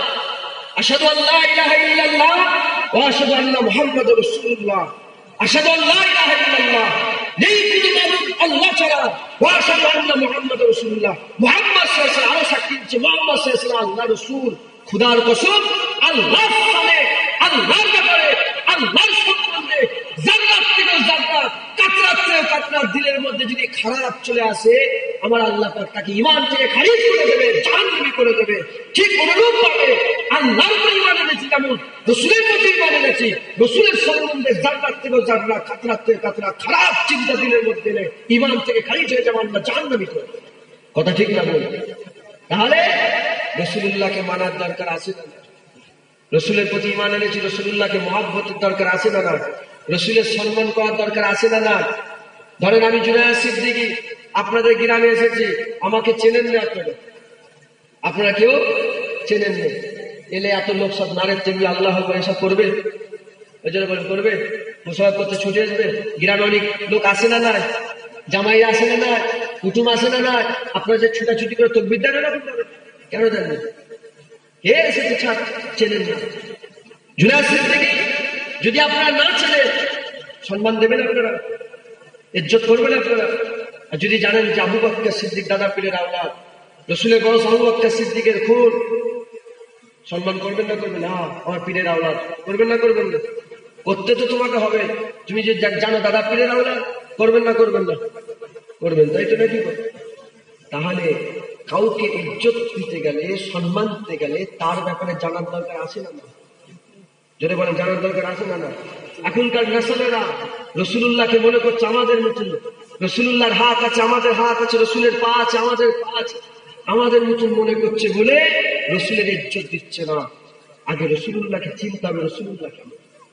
আশহাদু আল্লা ইলাহা ইল্লাল্লাহ ওয়া আশহাদু আন্না মুহাম্মাদুর রাসূলুল্লাহ। আশহাদু আল্লা ইলাহা ইল্লাল্লাহ, নেই কোনো মাবুদ আল্লাহ ছাড়া, ওয়া আশহাদু আন্না মুহাম্মাদুর রাসূলুল্লাহ, মুহাম্মদ সাল্লাল্লাহু আলাইহি ওয়াসাল্লাম, আরো সাক্ষী দিচ্ছে মুহাম্মদ সাল্লাল্লাহু আলাইহি ওয়াসাল্লাম আল্লাহর রাসূল। খুদার কসম, আল্লাহর সামনে, আল্লাহর ব্যাপারে, আল্লাহর সম্বন্ধে জান্নাত থেকে জান্নাত, কাতরাত থেকে কাতরাত দিলের মধ্যে যদি খারাপ চলে আসে, আমার আল্লাহ পাক তাকে ঈমান থেকে খারিজ করে দেবে, জাহান্নামী করে দেবে। ঠিক অনুরূপ ভাবে আল্লাহর উপর ঈমান এনেছি, যেমন রাসূলের প্রতি ঈমান এনেছি, রাসূলের সম্বন্ধে জান্নাত থেকে জান্নাত, কাতরাত থেকে কাতরাত খারাপ চিন্তা দিলের মধ্যে এনে ঈমান থেকে খারিজ হয়ে যাবে, আল্লাহ জাহান্নামী করে দেবে। কথা ঠিক না বল? তাহলে রাসূলুল্লাহকে মানার দরকার আছে না? রাসূলের প্রতি ঈমান এনেছি, রাসূলুল্লাহকে মহব্বতের দরকার আছে না? রাসূলের সম্মান করার দরকার আছে না? ধরেন আমি জুনায়েদ সিদ্দিকী আপনাদের গ্রামে এসেছি, আমাকে চেনেন না আপনারা কেউ চেনেন না, এলে এত লোক সব নারের টেবিল আল্লাহ এসব করবে? ওই জন্য বলেন করবে, মুসাফা করতে ছুটে আসবে, গ্রামে অনেক লোক আসে না না, জামাই আসে না না, কুটুম আসে না না, আপনারা যে ছুটাছুটি করে তকবির দেন না, কেন দেন না? কে এসেছে চেনেন না? জুনায়েদ সিদ্দিকী যদি আপনারা না চেনেন, সম্মান দেবেন আপনারা, ইজ্জত করবেন আপনারা? আর যদি জানেন যে আবু বকর সিদ্দিক দাদা পীরের আওলাদ, রাসূলের বড় আবু বকর সিদ্দিকের খুন, সম্মান করবেন না করবেন? হ্যাঁ, আমার পীরের আওলাদ, করবেন না করবেন না? করতে তো তোমাকে হবে। তুমি যে জানো দাদা পীরের আওলাদ, করবেন না করবেন না? করবেন, তাই তো নাকি? তাহলে কাউকে ইজ্জত দিতে গেলে, সম্মান দিতে গেলে তার ব্যাপারে জানার দরকার আছে না? যদি বলেন জানার দরকার আছে না? এখনকার নেশালেরা রাসূলুল্লাহকে মনে করছে আমাদের মতন, রাসূলুল্লাহর হাত আছে আমাদের হাত আছে, রাসূলের পা আছে আমাদের পা আছে, আমাদের মতন মনে করছে বলে রাসূলের ইজ্জত দিচ্ছে না। আগে রাসূলুল্লাহকে চিনতে হবে, রাসূলুল্লাহকে।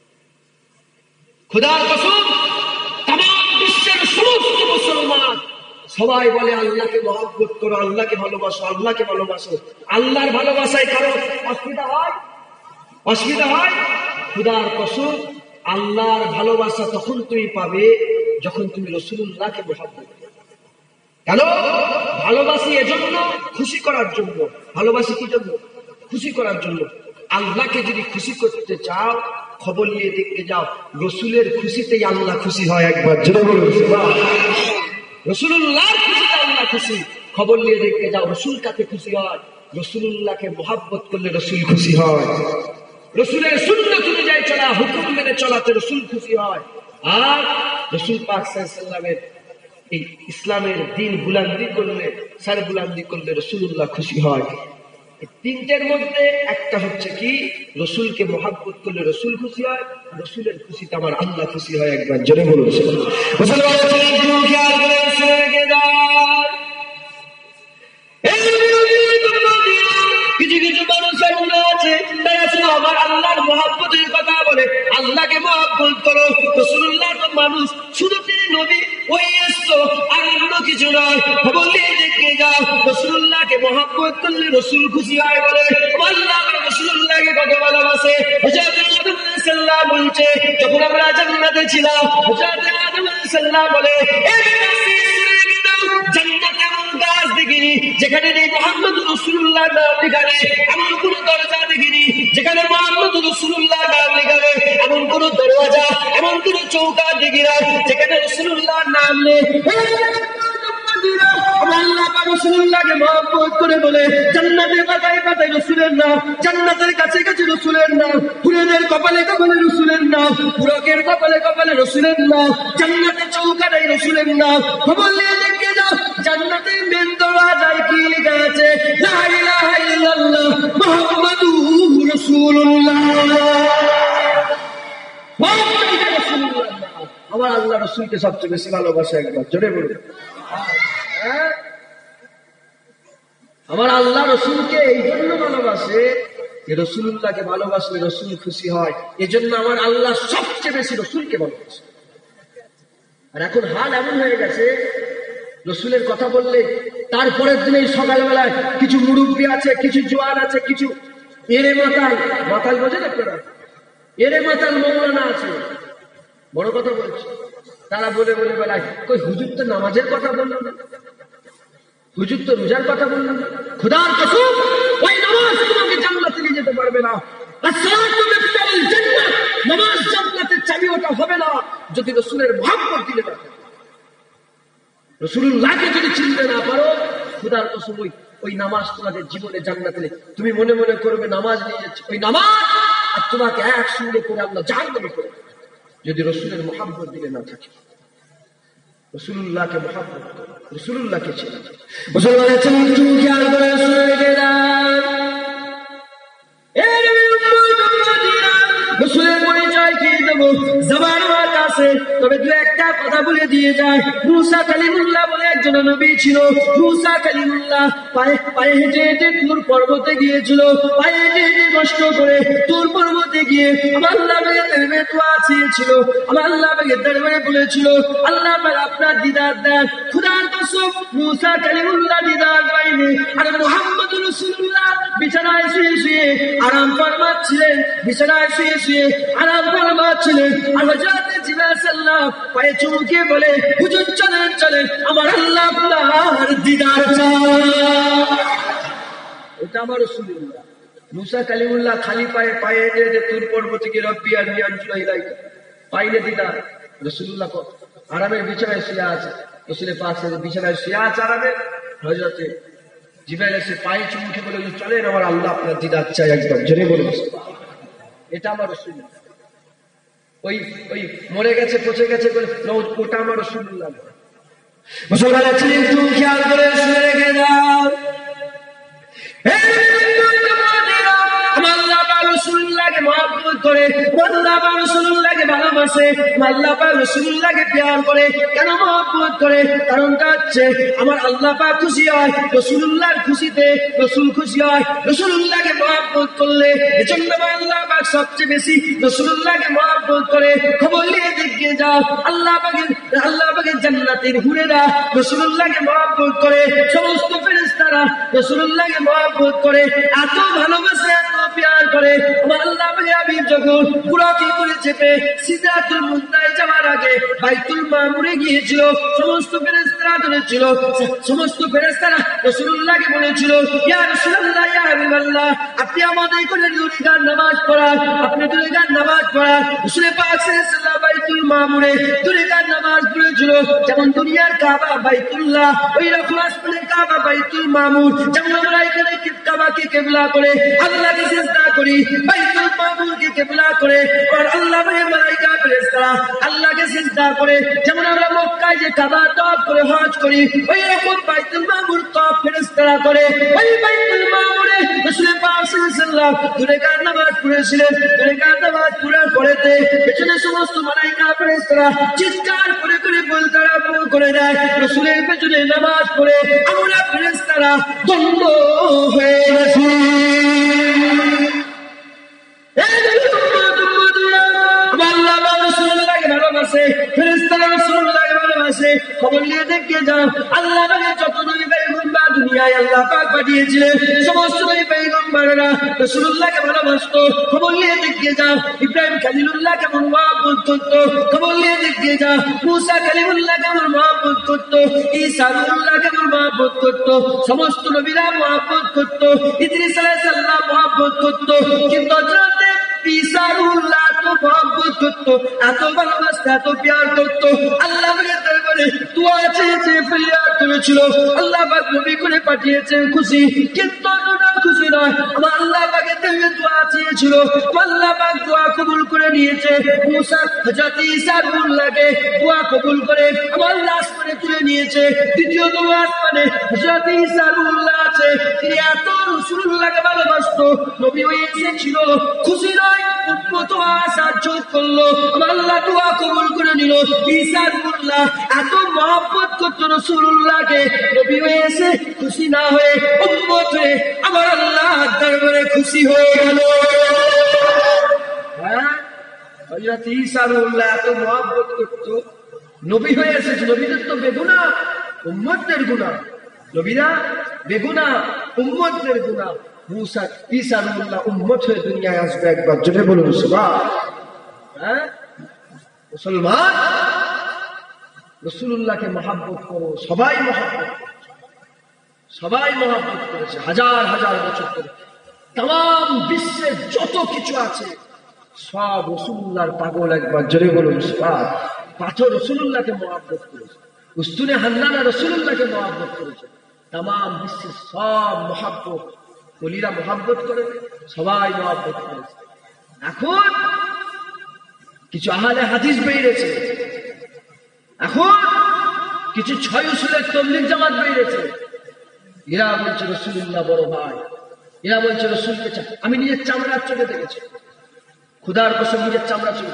খোদার কসম, তামাম বিশ্বের সমস্ত মুসলমান সবাই বলে আল্লাহকে মহব্বত করো, আল্লাহকে ভালোবাসো, আল্লাহকে ভালোবাসো। আল্লাহর ভালোবাসায় কারো অসুবিধা হয়? অসুবিধা হয়? খোদার কসম, আল্লাহর ভালোবাসা তখন তুমি পাবে যখন তুমি রাসূলুল্লাহকে মহব্বত করো। কেন ভালোবাসি? এজন্য খুশি করার জন্য। ভালোবাসি কি জন্য? খুশি করার জন্য। আল্লাহকে যদি খুশি করতে চাও, খবর নিয়ে দেখতে যাও, রাসূলের খুশিতেই আল্লাহ খুশি হয়। একবার জোরে বলুন সুবহানাল্লাহ। রাসূলুল্লাহর খুশিতে আল্লাহ খুশি। খবর নিয়ে দেখতে যাও, রাসূল কাকে খুশি হয়? রাসূলুল্লাহকে মহব্বত করলে রাসূল খুশি হয়। রাসূলের সুন্নাত অনুযায়ী চলা, হুকুম মেনে চলাতে রাসূল খুশি হয়। আর রাসূল পাক সাল্লাল্লাহু আলাইহি ওয়াসাল্লামের এই ইসলামের দ্বীন বুলন্দি করলে, সার বুলন্দি করলে রাসূলুল্লাহ খুশি হয়। এই তিনটের মধ্যে একটা হচ্ছে কি, রাসূলকে মহব্বত করলে রাসূল খুশি হয়, রাসূলের খুশিতে আমার আল্লাহ খুশি হয়। একবার জোরে বলুন কিছু কিছু মানুষ এমন আছে তারা শুধু আমার আল্লাহর মহব্বতের কথা বলে, আল্লাহকে মহব্বত করো। রাসূলুল্লাহ তো মানুষ, শুধু তিনি নবী, ওই এসতো, আর অন্য কিছু নয়। বলে দেখে যাও, রাসূলুল্লাহকে মহব্বত করলে রাসূল খুশি হয় বলে আল্লাহ রাসূলুল্লাহকে কত ভালোবাসে। হযরত আদম আলাইহিস সালাম বলছে, যখন আমরা জান্নাতে ছিলাম, হযরত আদম আলাইহিস সালাম বলে জান্নাতে এমন গাছ দেখিনি যেখানে নেই মুহাম্মদ রাসূলুল্লাহ নাম লেখা নেই, এমন কোন দরজা দেখিনি যেখানে মুহাম্মদ রাসূলুল্লাহ নাম লেখা নেই, এমন কোন দরওয়াজা, এমন কোন চৌকাঠ দেখি না যেখানে রাসূলুল্লাহ নাম নেই। আল্লাহ রাসূলুল্লাহকে মহব্বত করে বলে জান্নাতের পাতায় পাতায় রাসূলের নাম, জান্নাতের কাছে কাছে রাসূলের নাম, ফুলের কপালে কপালে রাসূলের নাম, পুরকের কপালে কপালে রাসূলের নাম, জান্নাতের চৌকাঠে রাসূলের নাম। বললে দেখে যাও জান্নাতের মেন দরজায় কি লেখা আছে, লা ইলাহা ইল্লাল্লাহ মুহাম্মাদুর রাসূলুল্লাহ। আমার আল্লাহ রাসূলকে সবচেয়ে বেশি ভালোবাসে। একবার জোরে বলুন। আমার আল্লাহ রসুলকে এই জন্য ভালোবাসে, রাসূলুল্লাহকে ভালোবাসলে রাসূল খুশি হয়। এজন্য আমার আল্লাহ সবচেয়ে বেশি রাসূলকে ভালোবাসে। আর এখন হাল এমন হয়ে গেছে, রাসূলের কথা বললে তারপরের দিনে সকালবেলায় কিছু মুরব্বী আছে, কিছু জোয়ান আছে, কিছু এরে মাতাল, মাতাল বোঝেন আপনারা? এরে মাতাল মৌলানা আছে, বড় কথা বলছে, তারা বলে বলে বেলায় কই হুজুর তো নামাজের কথা বলল না, হুজুর তো রোজার কথা বলল না। খোদার কসম, ওই নামাজ তোমাকে জান্নাতে নিয়ে যেতে পারবে না। আসসালাতু মিফতাহুল জান্নাহ, নামাজ জান্নাতের চাবি, ওটা হবে না যদি রাসূলের মহব্বত দিলে না থাকে। রাসূলুল্লাহকে যদি চিনতে না পারো, খোদার কসম ওই নামাজ তোমাদের জীবনে জান্নাতে নেই। তুমি মনে মনে করবে নামাজ নিয়ে যাচ্ছে, ওই নামাজ আর তোমাকে একসঙ্গে করে আল্লাহ জাহান্নামে করে দেবে যদি রাসূলের মহব্বত দিলে না থাকে। রাসূলুল্লাহকে মহব্বত করো, রাসূলুল্লাহকে চেনো। মুসলমানের চমচু খেয়াল করে শুনে দাও, রাসূলের পরিচয় কি দেব? জবান ওয়াকা আছে, তবে দু একটা কথা বলে দিয়ে যায়। মুসা কালিমুল্লাহ বলে একজন নবী ছিল। মুসা কালিমুল্লাহ পায়ে হেঁটে হেঁটে তুর পর্বতে গিয়েছিল। পায়ে হেঁটে হেঁটে কষ্ট করে তুর পর্বতে গিয়ে আমার আল্লাহ পাকের দরবারে দোয়া চেয়েছিল। আমার আল্লাহ পাকের দরবারে বলেছিল, আল্লাহ পাক আপনার দিদার দেন। খুদার কসম মুসা কালিমুল্লাহ দিদার পাইনি। আর মুহাম্মদুর রাসূলুল্লাহ বিছানায় শুয়ে শুয়ে আরাম ফরমাচ্ছিলেন, বিছানায় শুয়ে শুয়ে আরাম ফরমাচ্ছিলেন। আর হযরত জিবরাইল সাল্লাল্লাহু পায়ে চুমুকে বলে, হুজুর চলেন চলেন, আমার আল্লাহ আপনার দিদার চায়। এটা আমার রাসূলুল্লাহ। মুসা কালিমুল্লাহ খালি পায়ে পায়ে হেঁটে হেঁটে তুর পর্বতে গিয়ে রব্বি আরনি আনজুলা ইলাইকা পাইলে দিদার। রাসূলুল্লাহ আরামের বিছানায় শুয়ে আছে, রাসূল পাক বিছানায় শুয়ে আছে আরামে। হযরত জিবরাইল এসে পায়ে চুমুকে বলে, চলেন আমার আল্লাহ আপনার দিদার চাই, একবার জোরে বলুন। এটা আমার রাসূলুল্লাহ। ওই মরে গেছে পচে গেছে বলে ওটা আমার রাসূলুল্লাহ। মুসলমান আছেন, একটু খেয়াল করে শুনে রেখে দাও। রাসূলুল্লাহকে মহব্বত করে, আল্লাহ পাক রাসূলুল্লাহকে ভালোবাসে, আল্লাহ পাক রাসূলুল্লাহকে প্যার করে। কেন মহব্বত করে? কারণটা হচ্ছে আমার আল্লাহ পাক খুশি হয় রাসূলুল্লাহর খুশিতে, রাসূল খুশি হয় রাসূলুল্লাহকে মহব্বত করলে। এজন্য আল্লাহ পাক সবচেয়ে বেশি রাসূলুল্লাহকে মহব্বত করে। খবর নিয়ে দেখে যাও, আল্লাহ পাকের জান্নাতের হুরেরা রাসূলুল্লাহকে মহব্বত করে। সমস্ত ফেরেশতারা রাসূলুল্লাহকে মহব্বত করে। এত ভালোবাসে, এত প্যার করে। আমার আল্লাহ পাকের হাবিব যখন বুরাকি করে চেপে সিদরাতুল মুনতাহায় যাওয়ার আগে বাইতুল মামুরে গিয়েছিল, সমস্ত ফেরেশতারা ধরেছিল। সমস্ত ফেরেশতারা রাসূলুল্লাহকে বলেছিল, ইয়া রাসূলুল্লাহ, ইয়া হাবিবাল্লাহ, আপনি আমাদের করে দুনিয়ার নামাজ পড়ান, আপনি দুনিয়ার নামাজ পড়ান। রাসূল পাক সাল্লাল্লাহু আলাইহি বাইতুল মামুরে দুনিয়ার নামাজ পড়েছিল। যেমন দুনিয়ার কাবা বাইতুল্লাহ, ওই রকম আসমানের কাবা বাইতুল মামুর। যেমন আমরা এখানে কাবাকে কিবলা করে আল্লাহকে সিজদা করি, বাইতুল মামুরকে কিবলা করে আর আল্লাহ মালায়েকা ফেরেশতারা আল্লাহকে সিজদা করে। যেমন আমরা মক্কায় যে কাবা তওয়াফ করে হজ করি, ওই রকম বাইতুল মামুর তওয়াফ ফেরেশতারা করে। ওই বাইতুল মামুরে রাসূল পাক সাল্লাল্লাহু আলাইহি দুনিয়ার নামাজ পড়েছিলেন। দুনিয়ার নামাজ পড়ার পরেতে পেছনে সমস্ত মালায়েকা ফেরেশতারা চিৎকার করে করে বলতে আরম্ভ করে দেয়, রাসূলের পেছনে নামাজ পড়ে আমরা ফেরেশতারা দণ্ড হয়ে গেছি। ফেরেশতারা রাসূলুল্লাহকে ভালোবাসে। খবর নিয়ে দেখে যাও, আল্লাহ পাকের যত নবী পয়গম্বর দুনিয়ায় আল্লাহ পাক পাঠিয়েছিলেন, সমস্ত নবী পয়গম্বরেরা রাসূলুল্লাহকে ভালোবাসতো। খবর নিয়ে দেখে যাও, ইব্রাহিম খলিলুল্লাহ কেমন মহব্বত করত। খবর নিয়ে দেখে যাও, মুসা কালিমুল্লাহ কেমন মহব্বত করত, ঈসা রূহুল্লাহ কেমন মহব্বত করত। সমস্ত নবীরা মহব্বত করত, ইদ্রিস আলাইহিস সালাম মহব্বত করত। কিন্তু হযরত ঈসা রূহুল্লাহ তো মহব্বত করত, এত ভালোবাসত, এত প্যার করত। আল্লাহ পাকের দরবারে দোয়া চেয়েছে, ফরিয়াদ করেছিল, আল্লাহ পাক নবী করে পাঠিয়েছেন খুশি। কিন্তু অতটা খুশি নয়। আমার আল্লাহ পাকের দরবারে দোয়া চেয়েছিল, আল্লাহ পাক দোয়া কবুল করে নিয়েছে। মুসা হযরত ঈসা রূহুল্লাহকে দোয়া কবুল করে আমার আল্লাহ আসমানে তুলে নিয়েছে। দ্বিতীয় দোয়া আসমানে হযরত ঈসা রূহুল্লাহ আছে, তিনি এত রাসূলুল্লাহকে ভালোবাসতো, নবী হয়ে এসেছিল, খুশি নয়, উম্মত সাহায্য করলো, আল্লাহ দোয়া কবুল করে নিল। ঈসা রূহুল্লাহ এত মহব্বত করত রাসূলুল্লাহকে, নবী হয়ে এসে খুশি না হয়ে উম্মত হয়ে আমার আল্লাহ দরবারে খুশি হয়ে গেল। হ্যাঁ, হযরত ঈসা রূহুল্লাহ এত মহব্বত করত, নবী হয়ে এসেছে। নবীদের তো বেগুনাহ, উম্মতদের গুনাহ। নবীরা বেগুনাহ, উম্মতদের গুনাহ। মুসা ঈসা রূহুল্লাহ উম্মত হয়ে দুনিয়ায় আসবে, একবার জোরে বলুন সুবহান। হ্যাঁ, মুসলমান রাসূলুল্লাহকে মহব্বত করো। সবাই মহব্বত করেছে, সবাই মহব্বত করেছে হাজার হাজার বছর ধরে। তাম বিশ্বে যত কিছু আছে সব রাসূলুল্লাহর পাগল, একবার জোরে বলুন সুবহান। পাথর রাসূলুল্লাহকে মহব্বত করেছে, উস্তুনে হান্নানা রাসূলুল্লাহকে মহব্বত করেছে। তাম বিশ্বের সব মহব্বত ওলিরা মহব্বত করে, সবাই মহব্বত করেছে। এখন কিছু আহলে হাদিস বেরিয়েছে, এখন কিছু ছয় উসুলের তবলিগ জামাত বেরিয়েছে। এরা বলছে রাসূলুল্লাহ বড় ভাই, এরা বলছে রাসূলকে আমি নিজের চামড়ার চোখে দেখেছি, খুদার কসম নিজের চামড়া চোখে।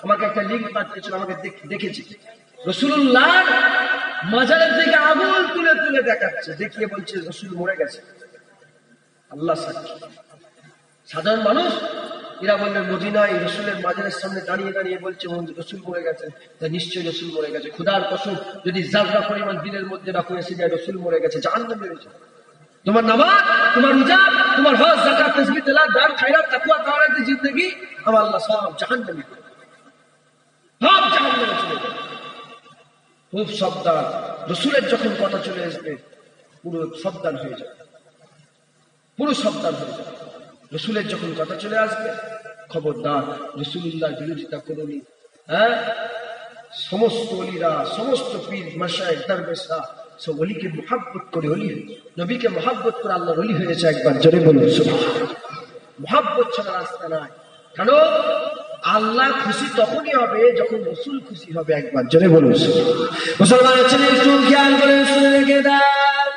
আমাকে একটা লিঙ্ক পাঠিয়েছিল, আমাকে দেখেছি রাসূলুল্লাহ মাজারের দিকে আঙুল তুলে তুলে দেখাচ্ছে, দেখিয়ে বলছে রাসূল মরে গেছে। আল্লাহ সাক্ষী। সাধারণ মানুষ এরা বললেন মদিনায় রাসূলের মাজারের সামনে দাঁড়িয়ে দাঁড়িয়ে বলছে রাসূল মরে গেছেন, তা নিশ্চয়ই রাসূল মরে গেছে। খোদার কসম, যদি যাররা পরিমাণ দিলের মধ্যে রাখো এসে যায় রাসূল মরে গেছে, জাহান্নামে রয়েছে। তোমার নামাজ, তোমার রোজা, তোমার হজ, যাকাত, তাসবিহ, তেলাওয়াত, দান, খায়রাত, তাকওয়া, তাওরাতের জিন্দেগি, আমার আল্লাহ সব জাহান্নামে, সব জাহান্নামে চলে যাবে। খুব সাবধান, রাসূলের যখন কথা চলে আসবে পুরো সাবধান হয়ে যাবে, পুরো সাবধান হয়ে যাবে। রাসূলের যখন কথা চলে আসবে খবরদার, রাসূলুল্লাহর বিরোধিতা করুনি। হ্যাঁ, সমস্ত ওলিরা, সমস্ত পীর মাশায়েখ দরবেশরা সব ওলিকে মুহাব্বত করে ওলি, নবীকে মুহাব্বত করে আল্লাহর ওলি হয়েছে। একবার জোরে বলুন সুবহানাল্লাহ। মুহাব্বত ছাড়া রাস্তা নাই। কেন? আল্লাহ খুশি তখনই হবে যখন রাসূল খুশি হবে। একবার জোরে বলুন সুবহানাল্লাহ। মুসলমান হচ্ছেন, একটু খেয়াল করে শুনে রেখে দাও।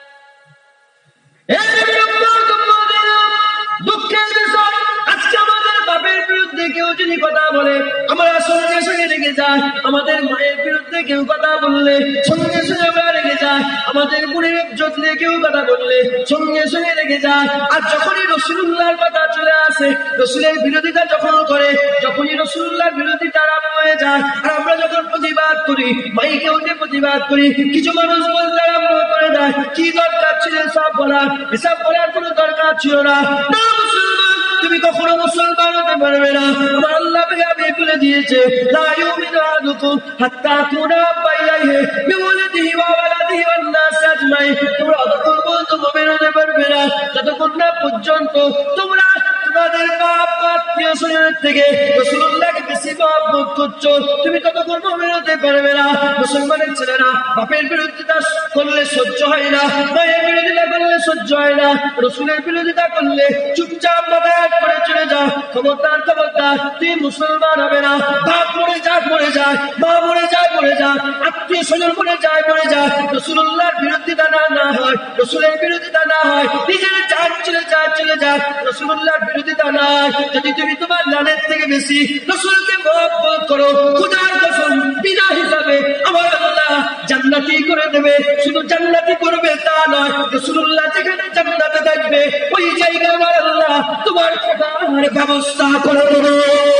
দুঃখের বিষয়, আজকে আমাদের বাপের বিরুদ্ধে কেউ যদি কথা বলে আমরা সঙ্গে সঙ্গে রেগে যাই। আমাদের মায়ের বিরুদ্ধে কেউ কথা বললে সঙ্গে সঙ্গে আমরা রেগে যাই। আমাদের বোনের ইজ্জত নিয়ে কেউ কথা বললে সঙ্গে সঙ্গে রেগে যায়। আর যখনই রাসূলুল্লাহর কথা চলে আসে, রাসূলের বিরোধিতা যখন করে, যখনই রাসূলুল্লাহর বিরোধিতা আরম্ভ হয়ে যায়, আর আমরা যখন প্রতিবাদ করি, মাইকে উঠে প্রতিবাদ করি, কিছু মানুষ বলতে আরম্ভ করে দেয় কি দরকার ছিল এসব বলার, এসব বলার কোনো দরকার ছিল না। তুমি কখনো মুসলমান হতে পারবে না। আমার আল্লাহ আমি বলে দিয়েছে, লা ইউমিনু আহাদুকুম হাত্তা কুনা বাইলাইহি বিওয়ালিদিহি ওয়া ওয়ালাদিহি ওয়ান নাস আজমাইন। তোমরা ততক্ষণ পর্যন্ত মুমিন হতে পারবে না যতক্ষণ না পর্যন্ত তোমরা তোমাদের বাপ আত্মীয় স্বজনের থেকে রাসূলুল্লাহকে বেশি মহব্বত করছো, তুমি ততক্ষণ মুমিন হতে পারবে না। মুসলমানের ছেলেরা বাপের বিরোধিতা করলে সহ্য হয় না, মায়ের বিরোধিতা করলে সহ্য হয় না, রাসূলের বিরোধিতা করলে চুপচাপ মাথা করে চলে যাও। খবরদার, খবরদার, তুই মুসলমান হবে না। বাপ মরে যায় মরে যায়, মা মরে যায় মরে যায়, আত্মীয় স্বজন মরে যায় মরে যায়, রাসূলুল্লাহর বিরোধিতা না হয়, রাসূলের বিরোধিতা না হয়, নিজের জান চলে যায় চলে যায়, রাসূলুল্লাহর বিরোধিতা নাই। যদি তুমি তোমার জানের থেকে বেশি রাসূলকে মহব্বত করো, খোদার কসম বিনা হিসাবে আমার আল্লাহ জান্নাতি করে দেবে। শুধু জান্নাতি করবে তা নয়, রাসূলুল্লাহ যেখানে জান্নাতে থাকবে ওই জায়গায় আমার আল্লাহ তোমার ব্যবস্থা করে দেবে।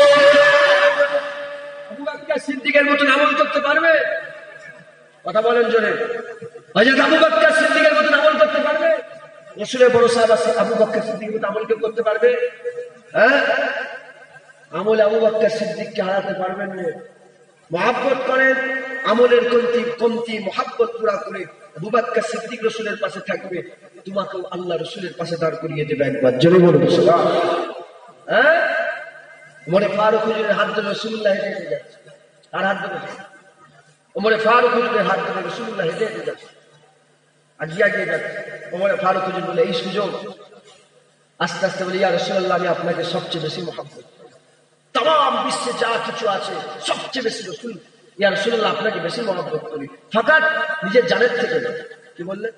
আবু বকর সিদ্দিকের মতন আমল করতে পারবে? কথা বলেন জোরে। হযরত আবু বকর সিদ্দিকের মতন আমল করতে পারবে? রাসূলের বড় সাহাবা আবু বকর সিদ্দিকের মতন আমল করতে পারবে? হ্যাঁ, আমলে আবু বকর সিদ্দিককে হারাতে পারবেন না। মহব্বত করেন, আমলের কমতি মহব্বত পুরা করে আবু বকর সিদ্দিক রাসূলের পাশে থাকবে, তোমাকেও আল্লাহ রাসূলের পাশে দাঁড় করিয়ে দেবে। একবার জোরে বলুন সুবহানাল্লাহ। হ্যাঁ, ওমরে ফারুক হুজুরের হাত ধরে রাসূলুল্লাহ হেঁটে হেঁটে যাচ্ছে, আর হাত ধরে ওমরে ফারুক হুজুরের হাত ধরে রাসূলুল্লাহ হেঁটে হেঁটে যাচ্ছে, আগিয়ে আগিয়ে যাচ্ছে। ওমরে ফারুক হুজুর বলে, এই সুযোগ, আস্তে আস্তে বলে, ইয়া রাসূলুল্লাহ, আমি আপনাকে সবচেয়ে বেশি মহব্বত, তাম বিশ্বে যা কিছু আছে সবচেয়ে বেশি রাসূল, ইয়া রাসূলুল্লাহ আপনাকে বেশি মহব্বত করি, ফাকাত নিজের জানের থেকে না। কি বললেন?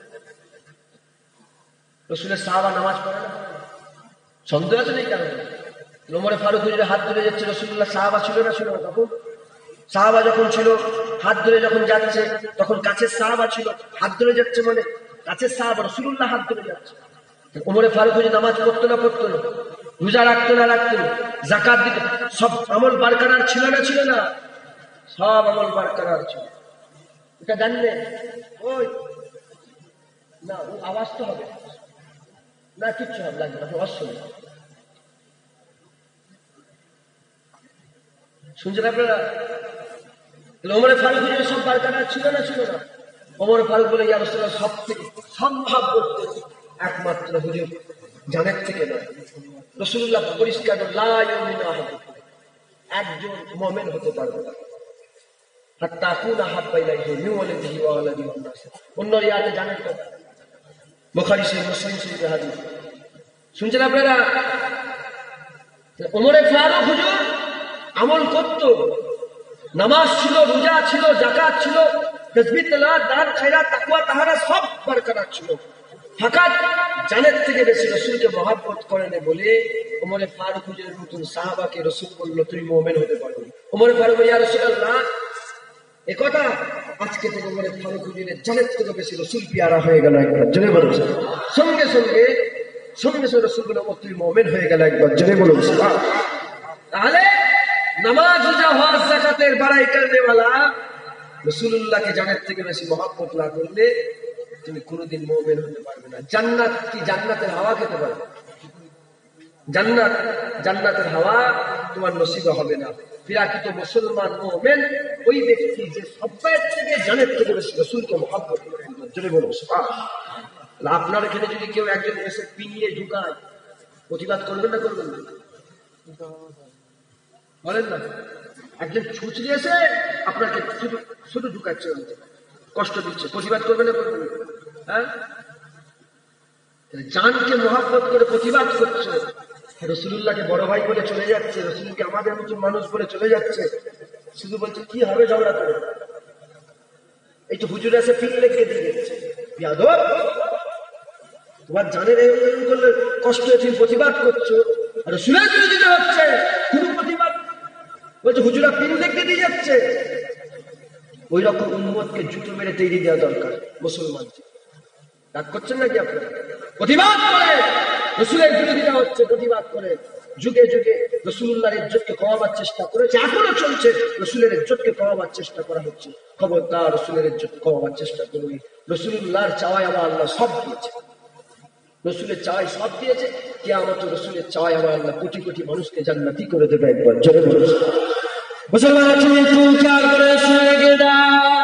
রাসূলের সাহাবা নামাজ পড়ে না? সন্দেহ আছে নেই? কারণ ওমরে ফারুক হুজুরের হাত ধরে যাচ্ছে, রাসূলুল্লাহ সাহাবা ছিল না ছিল না? তখন সাহাবা যখন ছিল, হাত ধরে যখন যাচ্ছে তখন কাছের সাহাবা ছিল, হাত ধরে যাচ্ছে মানে কাছের সাহাবা, রাসূলুল্লাহ হাত ধরে যাচ্ছে। ওমরে ফারুক হুজুর নামাজ পড়তো না পড়তো না? রোজা রাখতো না রাখতো না? যাকাত দিত? সব আমল বারকরার ছিল না ছিল না? সব আমল বারকরার ছিল। এটা জানলে ওই না, ও আওয়াজ তো হবে না, কিচ্ছু হবে লাগবে না, অসুবিধা নেই। শুনছেন আপনারা? ওমরে ফারুক হুজুরের সব বারকরার ছিল না ছিল না? ওমরে ফারুক বলে, ইয়া রাসূলুল্লাহ সব থেকে সব মহব্বত করতে একমাত্র হুজুর জানের থেকে নয়। রাসূলুল্লাহ পরিষ্কার, লা ইউমিনু আহাদুকুম, একজন মুমিন হতে পারবে না হাত্তা কুনা হাব্বা ইলাইহি মিন ওয়ালিদিহি ওয়া ওয়ালাদিহি ওয়ান নাস। অন্য রিয়াতে জানেন তো, বুখারী শরীফ, মুসলিম শরীফের হাদিস। শুনছেন আপনারা? ওমরে ফারুক হুজুর আমল করত, নামাজ ছিল, রোজা ছিল, যাকাত ছিল, তাসবিহ, তেলাওয়াত, দান, খায়রাত, তাকওয়া, তাহারা সব বরকরাত ছিল, ফাকাত জানের থেকে বেশি রাসূলকে মহব্বত করেন বলে ওমরে ফারুক হুজুরের মতন সাহাবাকে রাসূল বলল, তুমি মুমিন হতে পারবে। ওমর ফারুক ইয়া রাসূলুল্লাহ, এ কথা আজকে থেকে ওমর ফারুক হুজুরের জানের থেকে বেশি রাসূল পিয়ারা হয়ে গেল একবার, জোরে বলুন। সঙ্গে সঙ্গে রাসূলুল্লাহ মুসলিম মুমিন হয়ে গেল একবার, জোরে বলুন। তাহলে নামাজ, রোজা, হজ, যাকাতের বাড়াই করনে वाला রাসূলুল্লাহকে জানের থেকে বেশি মহব্বত না করলে তুমি কোনোদিন মুমিন হতে পারবে না। জান্নাত কি জান্নাতের হাওয়া খেতে পারবে? জান্নাতের হাওয়া তোমার নসিবে হবে না। ফিরাকিত মুসলমান মুমিন ওই ব্যক্তি যে সবার থেকে জানের থেকে বেশি রাসূলকে মহব্বত করে। জোরে বলুন সুবহানাল্লাহ। আপনার এখানে যদি কেউ একজন এসে পিনিয়ে ঢুকায়, প্রতিবাদ করবেন না করবেন না? বলেন না। একজন ছুঁচড়ে এসে আপনাকে শুধু শুধু ঢুকাচ্ছে, কষ্ট দিচ্ছে, প্রতিবাদ করবেন না করবেন না? হ্যাঁ, জানকে মহব্বত করে প্রতিবাদ করছে, রাসূলুল্লাহকে বড় ভাই বলে চলে যাচ্ছে, রাসূলকে আমাদের মতো মানুষ বলে চলে যাচ্ছে, শুধু বলছে কি হবে ঝগড়া করে। এই তো হুজুর এসে পিঠ লেগে দিয়ে যাচ্ছে, বিয়াদব, তোমার জানের এরকম করলে কষ্ট, তুমি প্রতিবাদ করছো, আর রাসূলের বিরোধিতা হচ্ছে, কোনো প্রতিবাদ বলছে হুজুরা পিঠ লেগে দিয়ে যাচ্ছে। ওই রকম উম্মতকে জুতো মেরে তৈরি দেওয়া দরকার মুসলমানকে। রাগ করছেন নাকি আপনারা? প্রতিবাদ করে, রাসূলের বিরোধিতা হচ্ছে, প্রতিবাদ করে যুগে যুগে রাসূলুল্লাহর ইজ্জতকে কমাবার চেষ্টা করেছে, এখনো চলছে। রাসূলের ইজ্জতকে কমাবার চেষ্টা করা হচ্ছে। খবরদার, রাসূলের ইজ্জত কমাবার চেষ্টা করবে। রাসূলুল্লাহর চাওয়ায় আমার আল্লাহ সব দিয়েছে, রাসূলের চাওয়ায় সব দিয়েছে। কিয়ামত রাসূলের চাওয়ায় আমার আল্লাহ কোটি কোটি মানুষকে জান্নাতি করে দেবে একবার, জোরে বলুন। মুসলমান তুমি খুব খেয়াল করে শুনে গেদা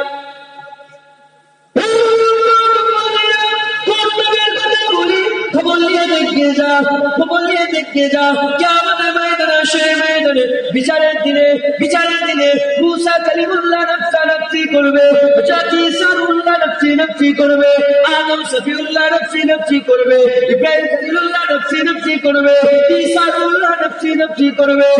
বিচারের দিনে মুসা কালিমুল্লাহ নফসি করবে, ঈসা নফসি করবে, আদম সফিউল্লাহ নফসি করবে, ইব্রাহিম খলিলুল্লাহ নফসি করবে, ঈসা নফসি করবে,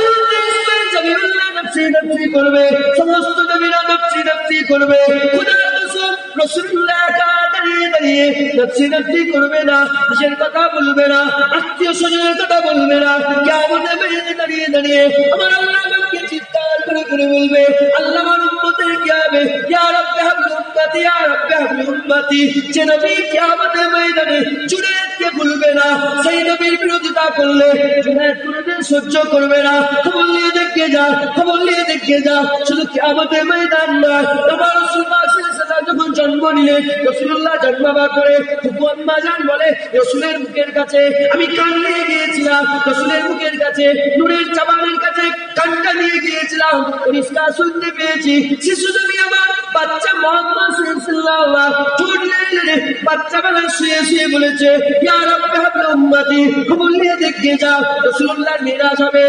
নফসি করবে, সমস্ত নবীরা নফসি করবে। খোদার কসম, রাসূলুল্লাহ দাঁড়িয়ে নফসি করবে না, নিজের কথা বলবে না, আত্মীয় স্বজনের কথা বলবে না। কিয়ামতের মাঠে দাঁড়িয়ে আমার আল্লাহ আমাকে চিৎকার করে বলবে, আল্লাহ আমার উম্মতের কি হবে? ইয়া রাব্বি হাবলি উম্মতি, ইয়া রাব্বি হাবলি উম্মতি। যে নবী কিয়ামতের ময়দানে জুনায়েদকে ভুলবে না, সেই নবীর বিরোধিতা করলে জুনায়েদ কোনদিন সহ্য করবে না। খবর নিয়ে দেখে যা, শুধু কিয়ামতের ময়দান নয়, আমার রাসূল যখন জন্ম নিলেন, রাসূলুল্লাহ জন্মাবার পরে আম্মা জান বলে, রাসূলের মুখের কাছে আমি কান নিয়ে গিয়েছিলাম, রাসূলের মুখের কাছে নূরের চাবানের কাছে কানটা নিয়ে গিয়েছিলাম, পরিষ্কার শুনতে পেয়েছি। শিশু নবী আমার বাচ্চা মুহাম্মদ সাল্লাল্লাহু আলাইহি বাচ্চা বেলায় শুয়ে বলেছে, ইয়া রাব্বি হাবলি উম্মতি। খবর নিয়ে দেখে যাও, রাসূলুল্লাহর মেরাজ হবে,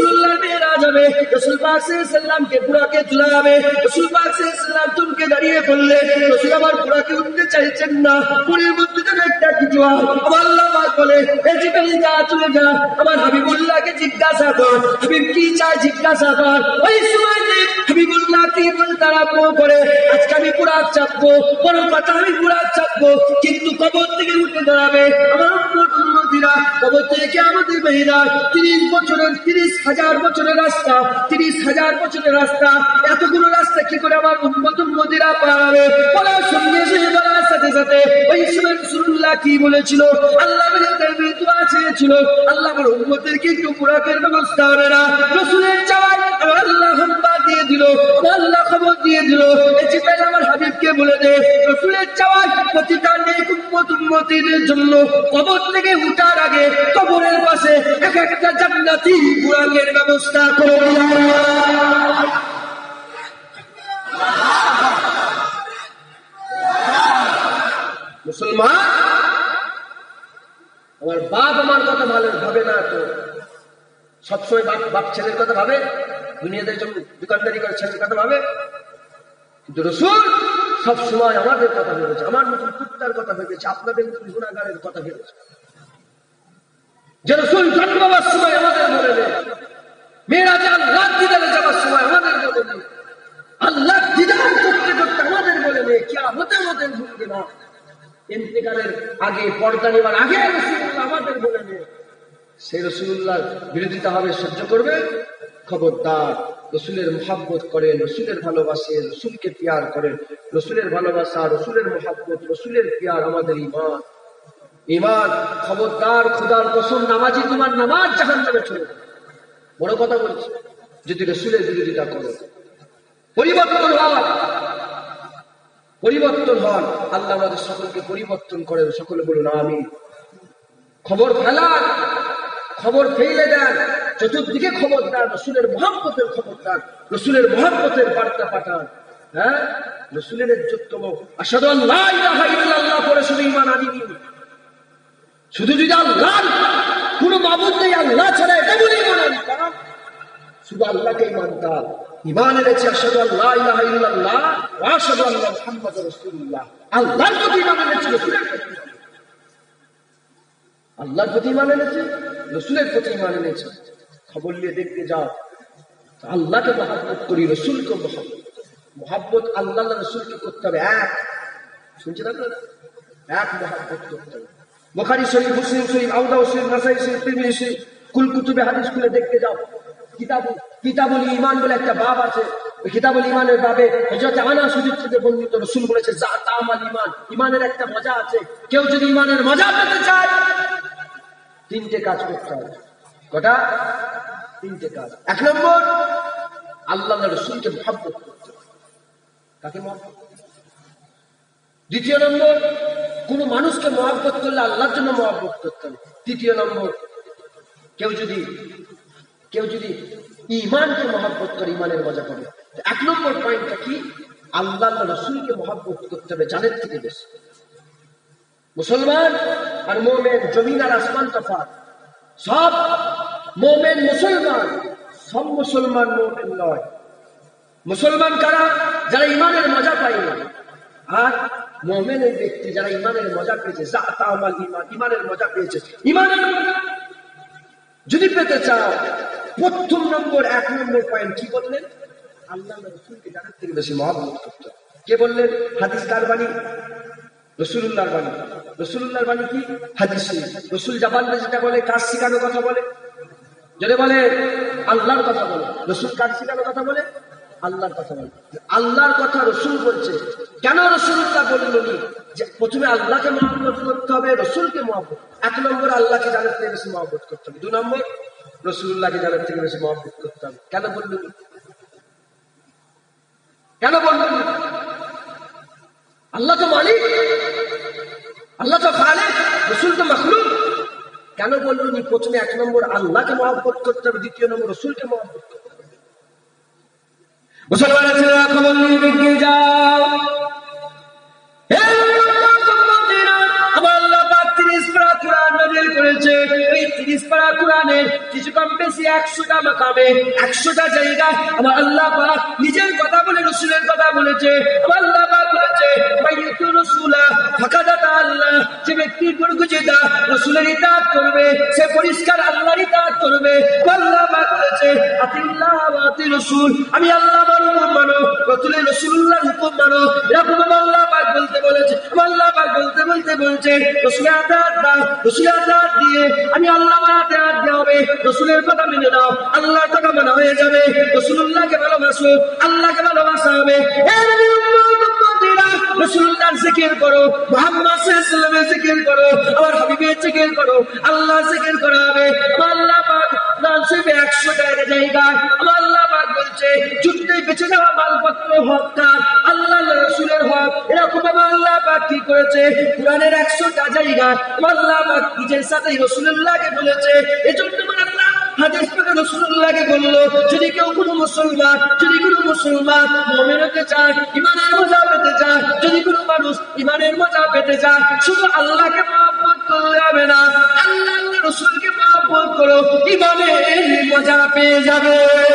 রাসূল পাক সাল্লাল্লাহু আলাইহি সাল্লামকে বুরাকে তোলা হবে। রাসূল পাক সাল্লাল্লাহু আলাইহি সাল্লাম তুমকে দাঁড়িয়ে বললে, রাসূল আবার বুরাকে উঠতে চাইছেন না, পুরীর মধ্যে যেন একটা কিছু আমার আল্লাহ পাক বলে, জিবরিল যা চলে যা, আমার হাবিবুল্লাহকে জিজ্ঞাসা কর, হাবিব কি চায় জিজ্ঞাসা কর। ওই সময়তে হাবিবুল্লাহ কি বলতে আরম্ভ করে, আজকে আমি বুরাক চাপবো, বড় কথা আমি বুরাক চাপবো, কিন্তু কবর থেকে উঠে দাঁড়াবে আমার উম্মতিরা, কবর থেকে কিয়ামতের ময়দান 30,000 বছরের রাস্তা, 30,000 বছরের রাস্তা, এতগুলো রাস্তা কি করে আমার উম্মতিরা পারাবে? বলার সঙ্গে বলার সাথে সাথে ওই সময় রাসূলুল্লাহ কি বলেছিল? আল্লাহ বলে দোয়া চেয়েছিল, আল্লাহ আমার উম্মতেরকে একটু বুরাকের ব্যবস্থা হবে না। রাসূলের চাওয়ায় আমার আল্লাহ হাম্বা দিয়ে দিল, আল্লাহ খবর দিয়ে দিল, জিবরাইল আমার হাবিবকে বলে দে, রাসূলের চাওয়ায় প্রতিটা নেক উম্মতের জন্য কবর থেকে উঠার আগে কবরের পাশে এক একটা জান্নাতি বুরাকের ব্যবস্থা করে মুসলমান। আমার বাপ আমার কথা ভালো ভাবে না, তো সবসময় বাপ ছেলের কথা ভাবে, দুনিয়াতে যখন দোকানদারি করে ছেলের কথা ভাবে, কিন্তু রাসূল সবসময় আমাদের কথা ভেবেছে, আমার মতন কুত্তার কথা ভেবেছে, আপনাদের মতন গুনাহগারের কথা ভেবেছে। যে রাসূল জন্মাবার সময় আমাদের বলে নেই, মেরাজে আল্লাহর দিদারে যাবার সময় আমাদের বলে নেই, আল্লাহর দিদার করতে করতে আমাদের বলে নেই, কিয়ামতের মধ্যে ভুলবে না, ইন্তেকালের আগে পর্দা নেবার আগে রাসূলুল্লাহ আমাদের বলে নেই। সেই রাসূলুল্লাহর বিরোধিতা হবে, সহ্য করবে? খবরদার, রসুলের মোহাব্বত করেন, রসুলের ভালোবাসেন, রসুলকে পিয়ার করেন। রসুলের ভালোবাসা, রসুলের মোহাব্বত, রসুলের পিয়ার আমাদের ঈমান। ঈমান, খবরদার, খোদার কসম, নামাজি তোমার নামাজ জাহান্নামে চলে যাবে। বড় কথা বলছি, যদি রসুলের বিরোধিতা করো। পরিবর্তন হন, পরিবর্তন হন। আল্লাহ আমাদের সকলকে পরিবর্তন করেন। সকলে বলুন আমিন। খবর ফেলান, খবর ফেলে দেন, চতুর্দিকে খবর দেন, রসুলের মোহাব্বতের খবর দেন, রসুলের মোহাব্বতের বার্তা পাঠান। হ্যাঁ, রসুলের ইজ্জততম আশহাদু আল্লা ইলাহা ইল্লাল্লাহ পরে শুধু ঈমান আনিনি। শুধু যদি আল্লাহ কোন মাবুদ নেই, আল্লাহ ছাড়া, এটা বলে ঈমান আনি। কারণ শুধু আল্লাহকে মানতাম, ঈমান এনেছি আশহাদু আল্লা ইলাহা ইল্লাল্লাহ ওয়া আশহাদু আন্না মুহাম্মাদুর রাসূলুল্লাহ। আল্লাহর প্রতি ঈমান এনেছি, রসুলের প্রতি, আল্লাহর প্রতি ঈমান এনেছি, রসুলের প্রতি ঈমান এনেছি। খবর নিয়ে দেখতে যাও, আল্লাহকে মহাব্বত করি, রসুলকে মহাব্বত। মহাব্বত আল্লাহ রসুলকে করতে হবে এক। শুনছেন আপনারা? এক মহাব্বত করতে হবে। বুখারী শরীফ, মুসলিম শরীফ, আবু দাউদ শরীফ, নাসাই শরীফ, তিরমিজি শরীফ, কুল কুতুবে হাদিস খুলে দেখতে যাও। কিতাবুল ঈমান বলে একটা বাব আছে। ওই কিতাবুল ঈমানের বাবে হযরত আনাস থেকে বর্ণিত, রাসূল বলেছে যা তামাল ঈমান, ঈমানের একটা মজা আছে। কেউ যদি ঈমানের মজা পেতে চায়, তিনটে কাজ করতে হবে। কটা? তিনটে কাজ। এক নম্বর, আল্লাহ রসুলকে মহব্বত করতে হবে। কাকে মহব্বত? দ্বিতীয় নম্বর, কোন মানুষকে মহব্বত করলে আল্লাহর জন্য মহব্বত করতে হবে। তৃতীয় নম্বর, কেউ যদি ঈমানকে মহব্বত করে, ঈমানের মজা পাবে। এক নম্বর পয়েন্টটা কি? আল্লাহ রসুলকে মহব্বত করতে হবে জানের থেকে বেশি। মুসলমান আর মুমিন, জমিন আর আসমান তফাৎ। সব মুমিন মুসলমান, সব মুসলমান মুমিন নয়। মুসলমান কারা? যারা ঈমানের মজা পায় না। আর মুমিন ওই ব্যক্তি যারা ঈমানের মজা পেয়েছে, জাতামাল ঈমান, ঈমানের মজা পেয়েছে। ঈমানের মজা যদি পেতে চাও, প্রথম নম্বর, এক নম্বর পয়েন্ট কি বললেন? আল্লাহ রাসূলকে জানার থেকে বেশি মহব্বত করতে। কে বললেন? হাদিস কার বাণী? রাসূলুল্লাহর বাণী। রাসূলুল্লাহর বাণী কি? হাদিস। রাসূল জাবানরা যেটা বলে, কার শিখানোর কথা বলে? যদি বলে আল্লাহর কথা বলে। রাসূল কার শিখানোর কথা বলে? আল্লাহর কথা বলে। আল্লাহর কথা রাসূল বলছে। কেন রাসূলুল্লাহ বললেন যে প্রথমে আল্লাহকে মহব্বত করতে হবে, রাসূলকে মহব্বত? এক নম্বর, আল্লাহকে জানার থেকে বেশি মহব্বত করতে হবে। দুই নম্বর, রাসূলুল্লাহকে জানার থেকে বেশি মহব্বত করতে হবে। কেন বললেন? কেন বললেন? আল্লাহ তো মালিক, আল্লাহ তো খালিক, রাসূল তো মাখলুক। কেন বললেন প্রথমে এক নম্বর আল্লাহকে মহব্বত করতে হবে, দ্বিতীয় নম্বর রাসূলকে মহব্বত করতে হবে? মুসলমানের ছেলেরা খবর নিয়ে দেখে যাও। আমার আল্লাহ পাক 30 পারা কোরআন নাযিল করেছে। এই 30 পারা কোরআনের কিছু কম বেশি 100টা মাকামে, 100টা জায়গায় আমার আল্লাহ পাক নিজের কথা বলে রাসূলের কথা বলেছে। আমার আল্লাহ পাক বলেছে, মাইয়াতু রাসূলা ফাকাদ আল্লাহ, যে ব্যক্তি পরগুজিদা রাসূলের ইতাআত করবে, সে পরিষ্কার আল্লাহর ইতাআত করবে। আল্লাহ পাক বলেছে, আতিল্লাহ ওয়া আতি রাসূল, আমি আল্লাহর হুকুম মানো, রাসূলুল্লাহর হুকুম মানো। এরকম আল্লাহ পাক বলতে বলেছে। আল্লাহ পাক বলতে বলছে, রাসূলের ইতাআত দাও, রাসূলের ইতাআত দিয়ে আমি আল্লাহর ইতাআত হবে। রাসূলের কথা মেনে নাও, আল্লাহর কথা মানা হয়ে যাবে। রাসূলুল্লাহকে ভালোবাসো, আল্লাহকে ভালোবাসা হবে। রাসূলুল্লাহর জিকির করো, মুহাম্মদ সাল্লাল্লাহু আলাইহি ওয়াসাল্লামের জিকির করো, আমার হাবিবের জিকির করো, আল্লাহর জিকির করা হবে। আল্লাহ পাক নাসিবে 100টা জায়গায় আমার আল্লাহ পাক বলছে, যুদ্ধে বেঁচে যাওয়া মালপত্র হক কার? আল্লাহর রাসূলের হক। এরকম আল্লাহ পাক কি করেছে? কোরআনের 100টা জায়গায় আল্লাহ পাক নিজের সাথে রাসূলুল্লাহকে বলেছে। এজন্য আল্লাহ হাদিস থেকে রাসূলুল্লাহকে বলল, যদি কোনো মুসলমান মুমিন হতে চায়, ঈমানের মজা পেতে চায়, যদি কোনো মানুষ ঈমানের মজা পেতে চায়, শুধু আল্লাহকে মহব্বত করলে হবে না, আল্লাহ রাসূলকে মহব্বত করো, ঈমানের মজা পেয়ে যাবে,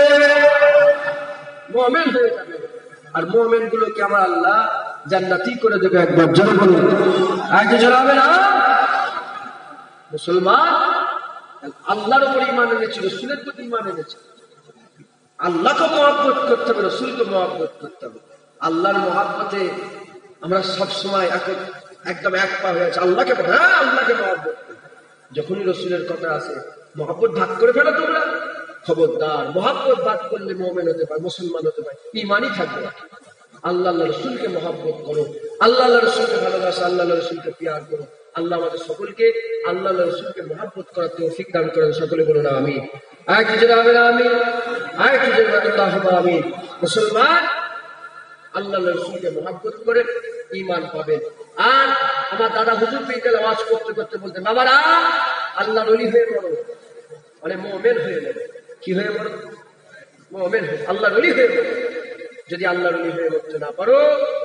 মুমিন হয়ে যাবে। আর মুমিন গুলোকে আমার আল্লাহ জান্নাতি করে দেবে। একবার জোরে বলুন, আগে জোরে হবে না? মুসলমান আল্লাহর উপর ঈমান এনেছে, রাসূলের প্রতি ঈমান এনেছে। আল্লাহকে মহব্বত করতে হবে, রাসূলকে মহব্বত করতে হবে। আল্লাহর মহব্বতে আমরা সবসময় একদম এক পা হয়ে আছে। আল্লাহকে মহব্বত, যখনই রাসূলের কথা আসে মহব্বত ভাগ করে ফেলো তোমরা। খবরদার, মহাব্বত বাদ করলে মুমিন হতে পারে, মুসলমান হতে পারে, ঈমানই থাকবে না। আল্লাহ আল্লাহ রসুলকে মহাব্বত করো, আল্লাহ আল্লাহ রসুলকে ভালোবাসো, আল্লাহ আল্লাহ রসুলকে প্যার করো। আল্লাহ আমাদের সকলকে আল্লাহ আল্লাহ রসুলকে মহাব্বত করার তৌফিক দান করেন। সকলে বলুন আমিন। আরেকটু জোরে আমিন, আমিন। আরেকটু জোরে আল্লাহুম্মা আমিন। মুসলমান আল্লাহ আল্লাহ রসুলকে মহাব্বত করে ঈমান পাবেন। আর আমার দাদা হুজুর পীর আওয়াজ করতে করতে বলতেন, বাবারা আল্লাহর ওলি হয়ে মরো, মানে মুমিন হয়ে মরো। কি হয়ে মরো? মুমিন হয়ে, আল্লাহর ওলি হয়ে মরো। যদি আল্লাহর ওলি হয়ে মরতে না পারো,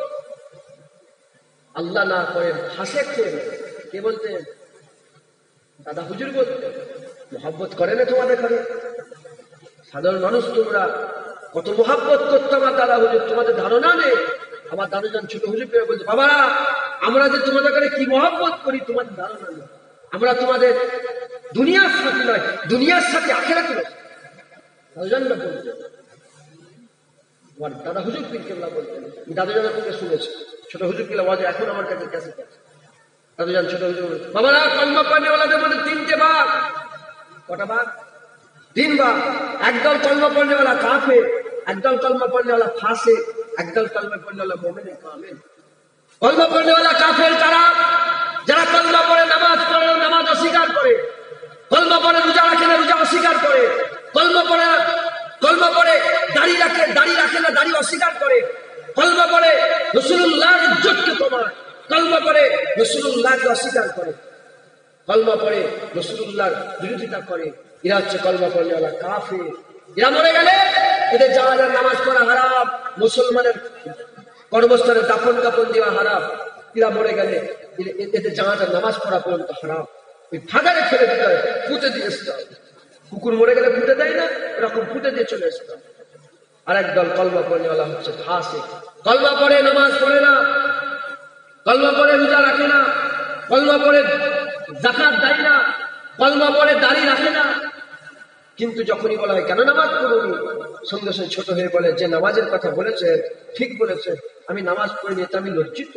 আল্লাহ না করেন ফাসেক হয়ে মরো। কে বলতেন? দাদা হুজুর বলতেন। মহাব্বত করে না তোমাদের ঘরে? সাধারণ মানুষ তোমরা কত মহাব্বত করতো আমার দাদা হুজুর, তোমাদের ধারণা নেই। আমার দাদুজান ছোট হুজুর পেয়ে বলছে, বাবারা আমরা যে তোমাদের ঘরে কি মহাব্বত করি তোমাদের ধারণা নেই। আমরা তোমাদের দুনিয়ার সাথে নয়, দুনিয়ার সাথে আখেরাতে নয়। দাদুজানরা বলতেন, আমার দাদা হুজুর পীর কেবলা বলতেন। দাদুজানের থেকে শুনেছি, ছোট হুজুর কেবলা ওয়াজে এখন আমার কাছে ক্যাসেট আছে। দাদুজান ছোট হুজুর বলতেন, বাবারা কলমা পড়নেওয়ালাদের মধ্যে তিনটে ভাগ। কটা ভাগ? 3 ভাগ। একদল কলমা পড়নেওয়ালা কাফের, একদল কলমা পড়নেওয়ালা ফাসিক, একদল কলমা পড়নেওয়ালা মুমিন কামিল। কলমা পড়নেওয়ালা কাফের কারা? যারা কলমা পড়ে নামাজ পড়ে, নামাজ অস্বীকার করে। কলমা পড়ে রোজা রাখে না, রোজা অস্বীকার করে। কলমা পড়ে দাড়ি রাখে, দাড়ি রাখে না, দাড়ি অস্বীকার করে। কলমা পড়ে রাসূলুল্লাহর ইজ্জতকে কমায়। কলমা পড়ে রাসূলুল্লাহকে অস্বীকার করে। কলমা পড়ে রাসূলুল্লাহর বিরোধিতা করে। এরা হচ্ছে কলমা পড়নেওয়ালা কাফের। এরা মরে গেলে এদের জানাজার নামাজ পড়া হারাম, মুসলমানের কর্মস্থলে দাফন কাফন দেওয়া হারাম। এরা মরে গেলে এদের জানাজার নামাজ পড়া পর্যন্ত হারাম। ওই ফাঁদারে ফেলে দিতে হয়, পুঁতে দিয়ে আসতে হয়। কুকুর মরে গেলে পুঁতে দেয় না, এরকম পুঁতে দিয়ে চলে আসতে হয়। আর একদল কলমা পড়নেওয়ালা হচ্ছে ফাসিক। কলমা পড়ে নামাজ পড়ে না, কলমা পড়ে রোজা রাখে না, কলমা পড়ে যাকাত দেয় না, কলমা পড়ে দাড়ি রাখে না। কিন্তু যখনই বলা হয় কেন নামাজ পড়ুনি, সঙ্গে সঙ্গে ছোট হয়ে বলে, যে নামাজের কথা বলেছে ঠিক বলেছে, আমি নামাজ পড়িনি, এতে আমি লজ্জিত।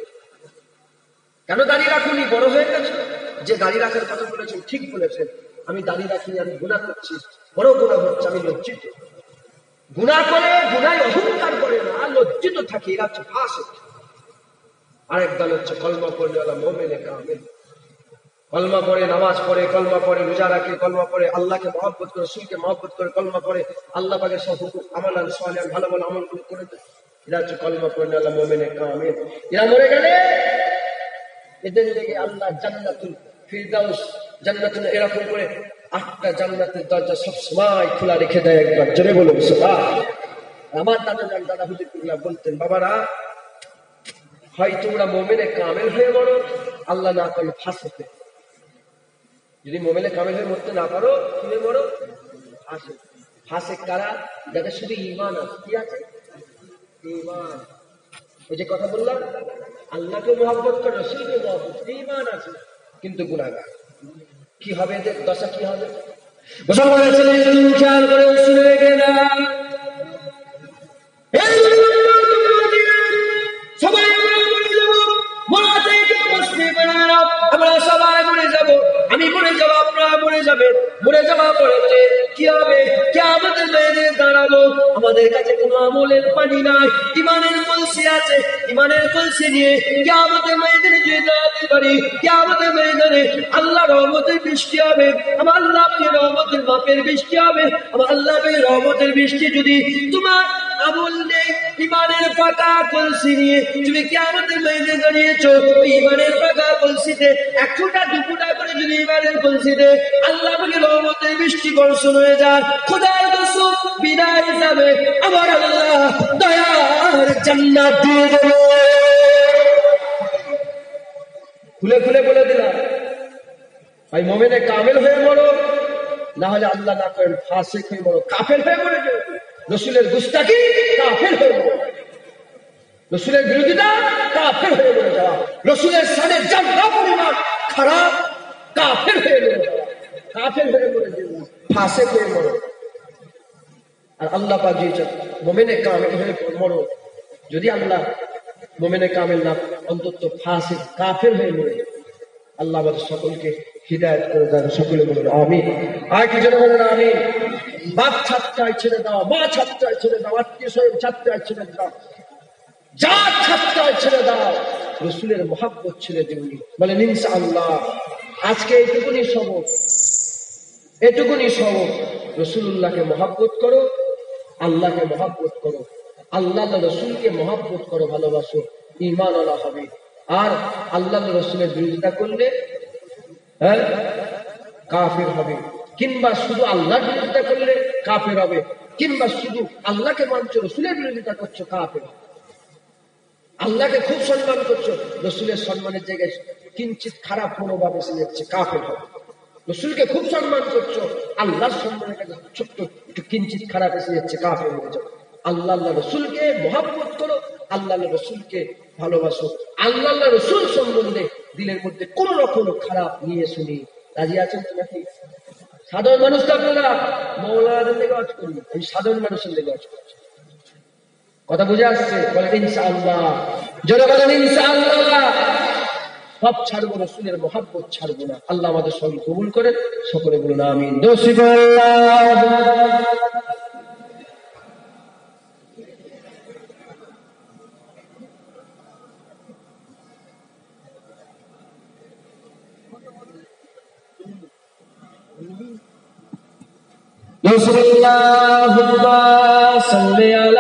কেন দাঁড়িয়ে রাখুনি? বড় হয়ে গেছে। যে দাঁড়িয়ে রাখার কথা বলেছেন ঠিক বলেছেন, আমি দাঁড়িয়ে রাখিনি, আমি গুনাহ করছি, বড় গুনাহ হচ্ছে, আমি লজ্জিত। গুনাহ করে, গুনায় অহংকার করে না, লজ্জিত থাকে। এরা হচ্ছে ফাসিক। আরেক দল হচ্ছে কলমা পড়নেওয়ালা মুমিন কামিল। কলমা পড়ে নামাজ পড়ে, কলমা পড়ে রোজা রাখে, কলমা পড়ে আল্লাহকে মহব্বত করে, রাসূলকে মহব্বত করে, কলমা পড়ে আল্লাহ পাকের সব হুকুম আমালান সালেহ ভালো ভালো আমলগুলো করে দেয়। এরা হচ্ছে কলমা পড়নেওয়ালা মুমিন কামিল। এরা মরে গেলে এদের লেগে আল্লাহ জান্নাতুল ফিরদাউস, জান্নাতুল এরকম করে 8টা জান্নাতের দরজা সব সময় খোলা রেখে দেয়। একবার জোরে বলুন সুবহান। আমার দাদা হুজুর কেবলা বলতেন, বাবারা হয় তোমরা মুমিনে কামিল হয়ে মরো, আল্লাহ না করলে ফাসিক হয়ে। যদি মুমিনে কামিল হয়ে মরতে না পারো, কি হয়ে মরো? ফাসিক। ফাসিক কারা? যাদের শুধু ঈমান আছে। কি আছে? ঈমান। ওই যে কথা বললাম, আল্লাহকে মহব্বত করে, রাসূলকে মহব্বত, ঈমান আছে কিন্তু গুনাহগার। কি হবে এদের দশা? কি হবে? মুসলমানের ছেলে তুমি খেয়াল করে শুনে রেখে না, সবাই আমরা মরে যাব, মরা থেকে বসতে পারে না, আমরা সবাই মরে যাব, আমি মরে যাব, আপনারা মরে যাবেন। মরে যাওয়া পড়েছে কি হবে? কিয়ামতের ময়দানে দাঁড়াবো, আমাদের কাছে কোনো আমলের পানি নাই, ঈমানের কলসি আছে। ঈমানের কলসি নিয়ে কিয়ামতের ময়দানে যদি দাঁড়াতে পারি, কিয়ামতের ময়দানে আল্লাহর রহমতের বৃষ্টি হবে, আমার আল্লাহর রহমতের মাপের বৃষ্টি হবে। আমার আল্লাহর রহমতের বৃষ্টি যদি তোমার আমল নেই, ঈমানের পাকা কলসি নিয়ে তুমি কিয়ামতের ময়দানে দাঁড়িয়েছো, ঈমানের পাকা কলসিতে 1 ফোঁটা 2 ফোঁটা করে যদি ঈমানের কলসিতে আল্লাহ পাকের রহমতের বৃষ্টি বর্ষণ হয়ে যায়, খোদার কসম বিদায় হিসাবে আমার আল্লাহ দয়ার জান্নাত দিয়ে দেবে। খুলে খুলে বলে দিলাম, ভাই মুমিনে কামিল হয়ে মরো, না হলে আল্লাহ না করেন ফাসিক হয়ে মরো, কাফের হয়ে মরে যাও। রাসূলের গুস্তাখি, কাফের হয়ে মরে যাওয়া। রাসূলের বিরোধিতা, কাফের হয়ে মরে যাওয়া। রাসূলের শানে জাররা পরিমাণ খারাপ, কাফের হয়ে মরে যাওয়া। কাফের হয়ে মরে যাওয়া, ফাসিক হয়ে মরো। আর আল্লাহ পাক দিয়েছেন মুমিনে কামিল হয়ে মরো। যদি আল্লাহ মুমিনে কামিল না, অন্তত ফাসিক কাফের হয়ে মরে যাবে। আল্লাহ আমাদের সকলকে হিদায়াত করে দেন। সকলে বলুন আমিন। আর কি যেন বলুন আমিন। বাপ ছাত্রায় ছেড়ে দাও, মা ছাত্রায় ছেড়ে দাও, আত্মীয় স্বজন ছাত্রায় ছেড়ে দাও, যা ছাত্রায় ছেড়ে দাও, রসুলের মহাব্বত ছেড়ে দিবনি। বলেন ইনশাআল্লাহ। আজকে এটুকুনি সবক, এটুকুনি সবক। রসুল্লাহকে মহাব্বত করো, আল্লাহকে মহাব্বত করো, আল্লাহ রসুলকে মহাব্বত করো, ভালোবাসো, ঈমান আলা হবে। আর আল্লাহ রসুলের বিরোধিতা করলে কাফের হবে, কিংবা শুধু আল্লাহর বিরোধিতা করলে কাফের হবে, কিংবা শুধু আল্লাহকে মানছো, রসুলের বিরোধিতা করছো, কাফের। আল্লাহকে খুব সম্মান করছো, রসুলের সম্মানের জায়গায় কিঞ্চিত খারাপ মনোভাব এসে যাচ্ছে, কাফের হবে। রসুলকে খুব সম্মান করছো, আল্লাহর সম্মানের কাছে ছোট্ট একটু কিঞ্চিত খারাপ এসে যাচ্ছে, কাফের হয়ে যাবে। আল্লাহ রসুলকে মহাব্বত করো, আল্লাহ রসুলকে ভালোবাসো, আল্লাহ রসুল সম্বন্ধে দিলের মধ্যে কোন রকম খারাপ নিয়ে শুনি। রাজি আছেন তো নাকি? সাধারণ মানুষ তো আপনারা মৌলানাদের লেগে ওয়াজ করি, আমি সাধারণ মানুষের লেগে ওয়াজ করছি। কথা বুঝে আসছে? বলেন ইনশাআল্লাহ, জোরে বলেন ইনশাআল্লাহ। সব ছাড়বো, রসুলের মহাব্বত ছাড়বো না। আল্লাহ আমাদের সঙ্গে কবুল করেন, সকলে বলুন আমিন। Bismillah, salli ala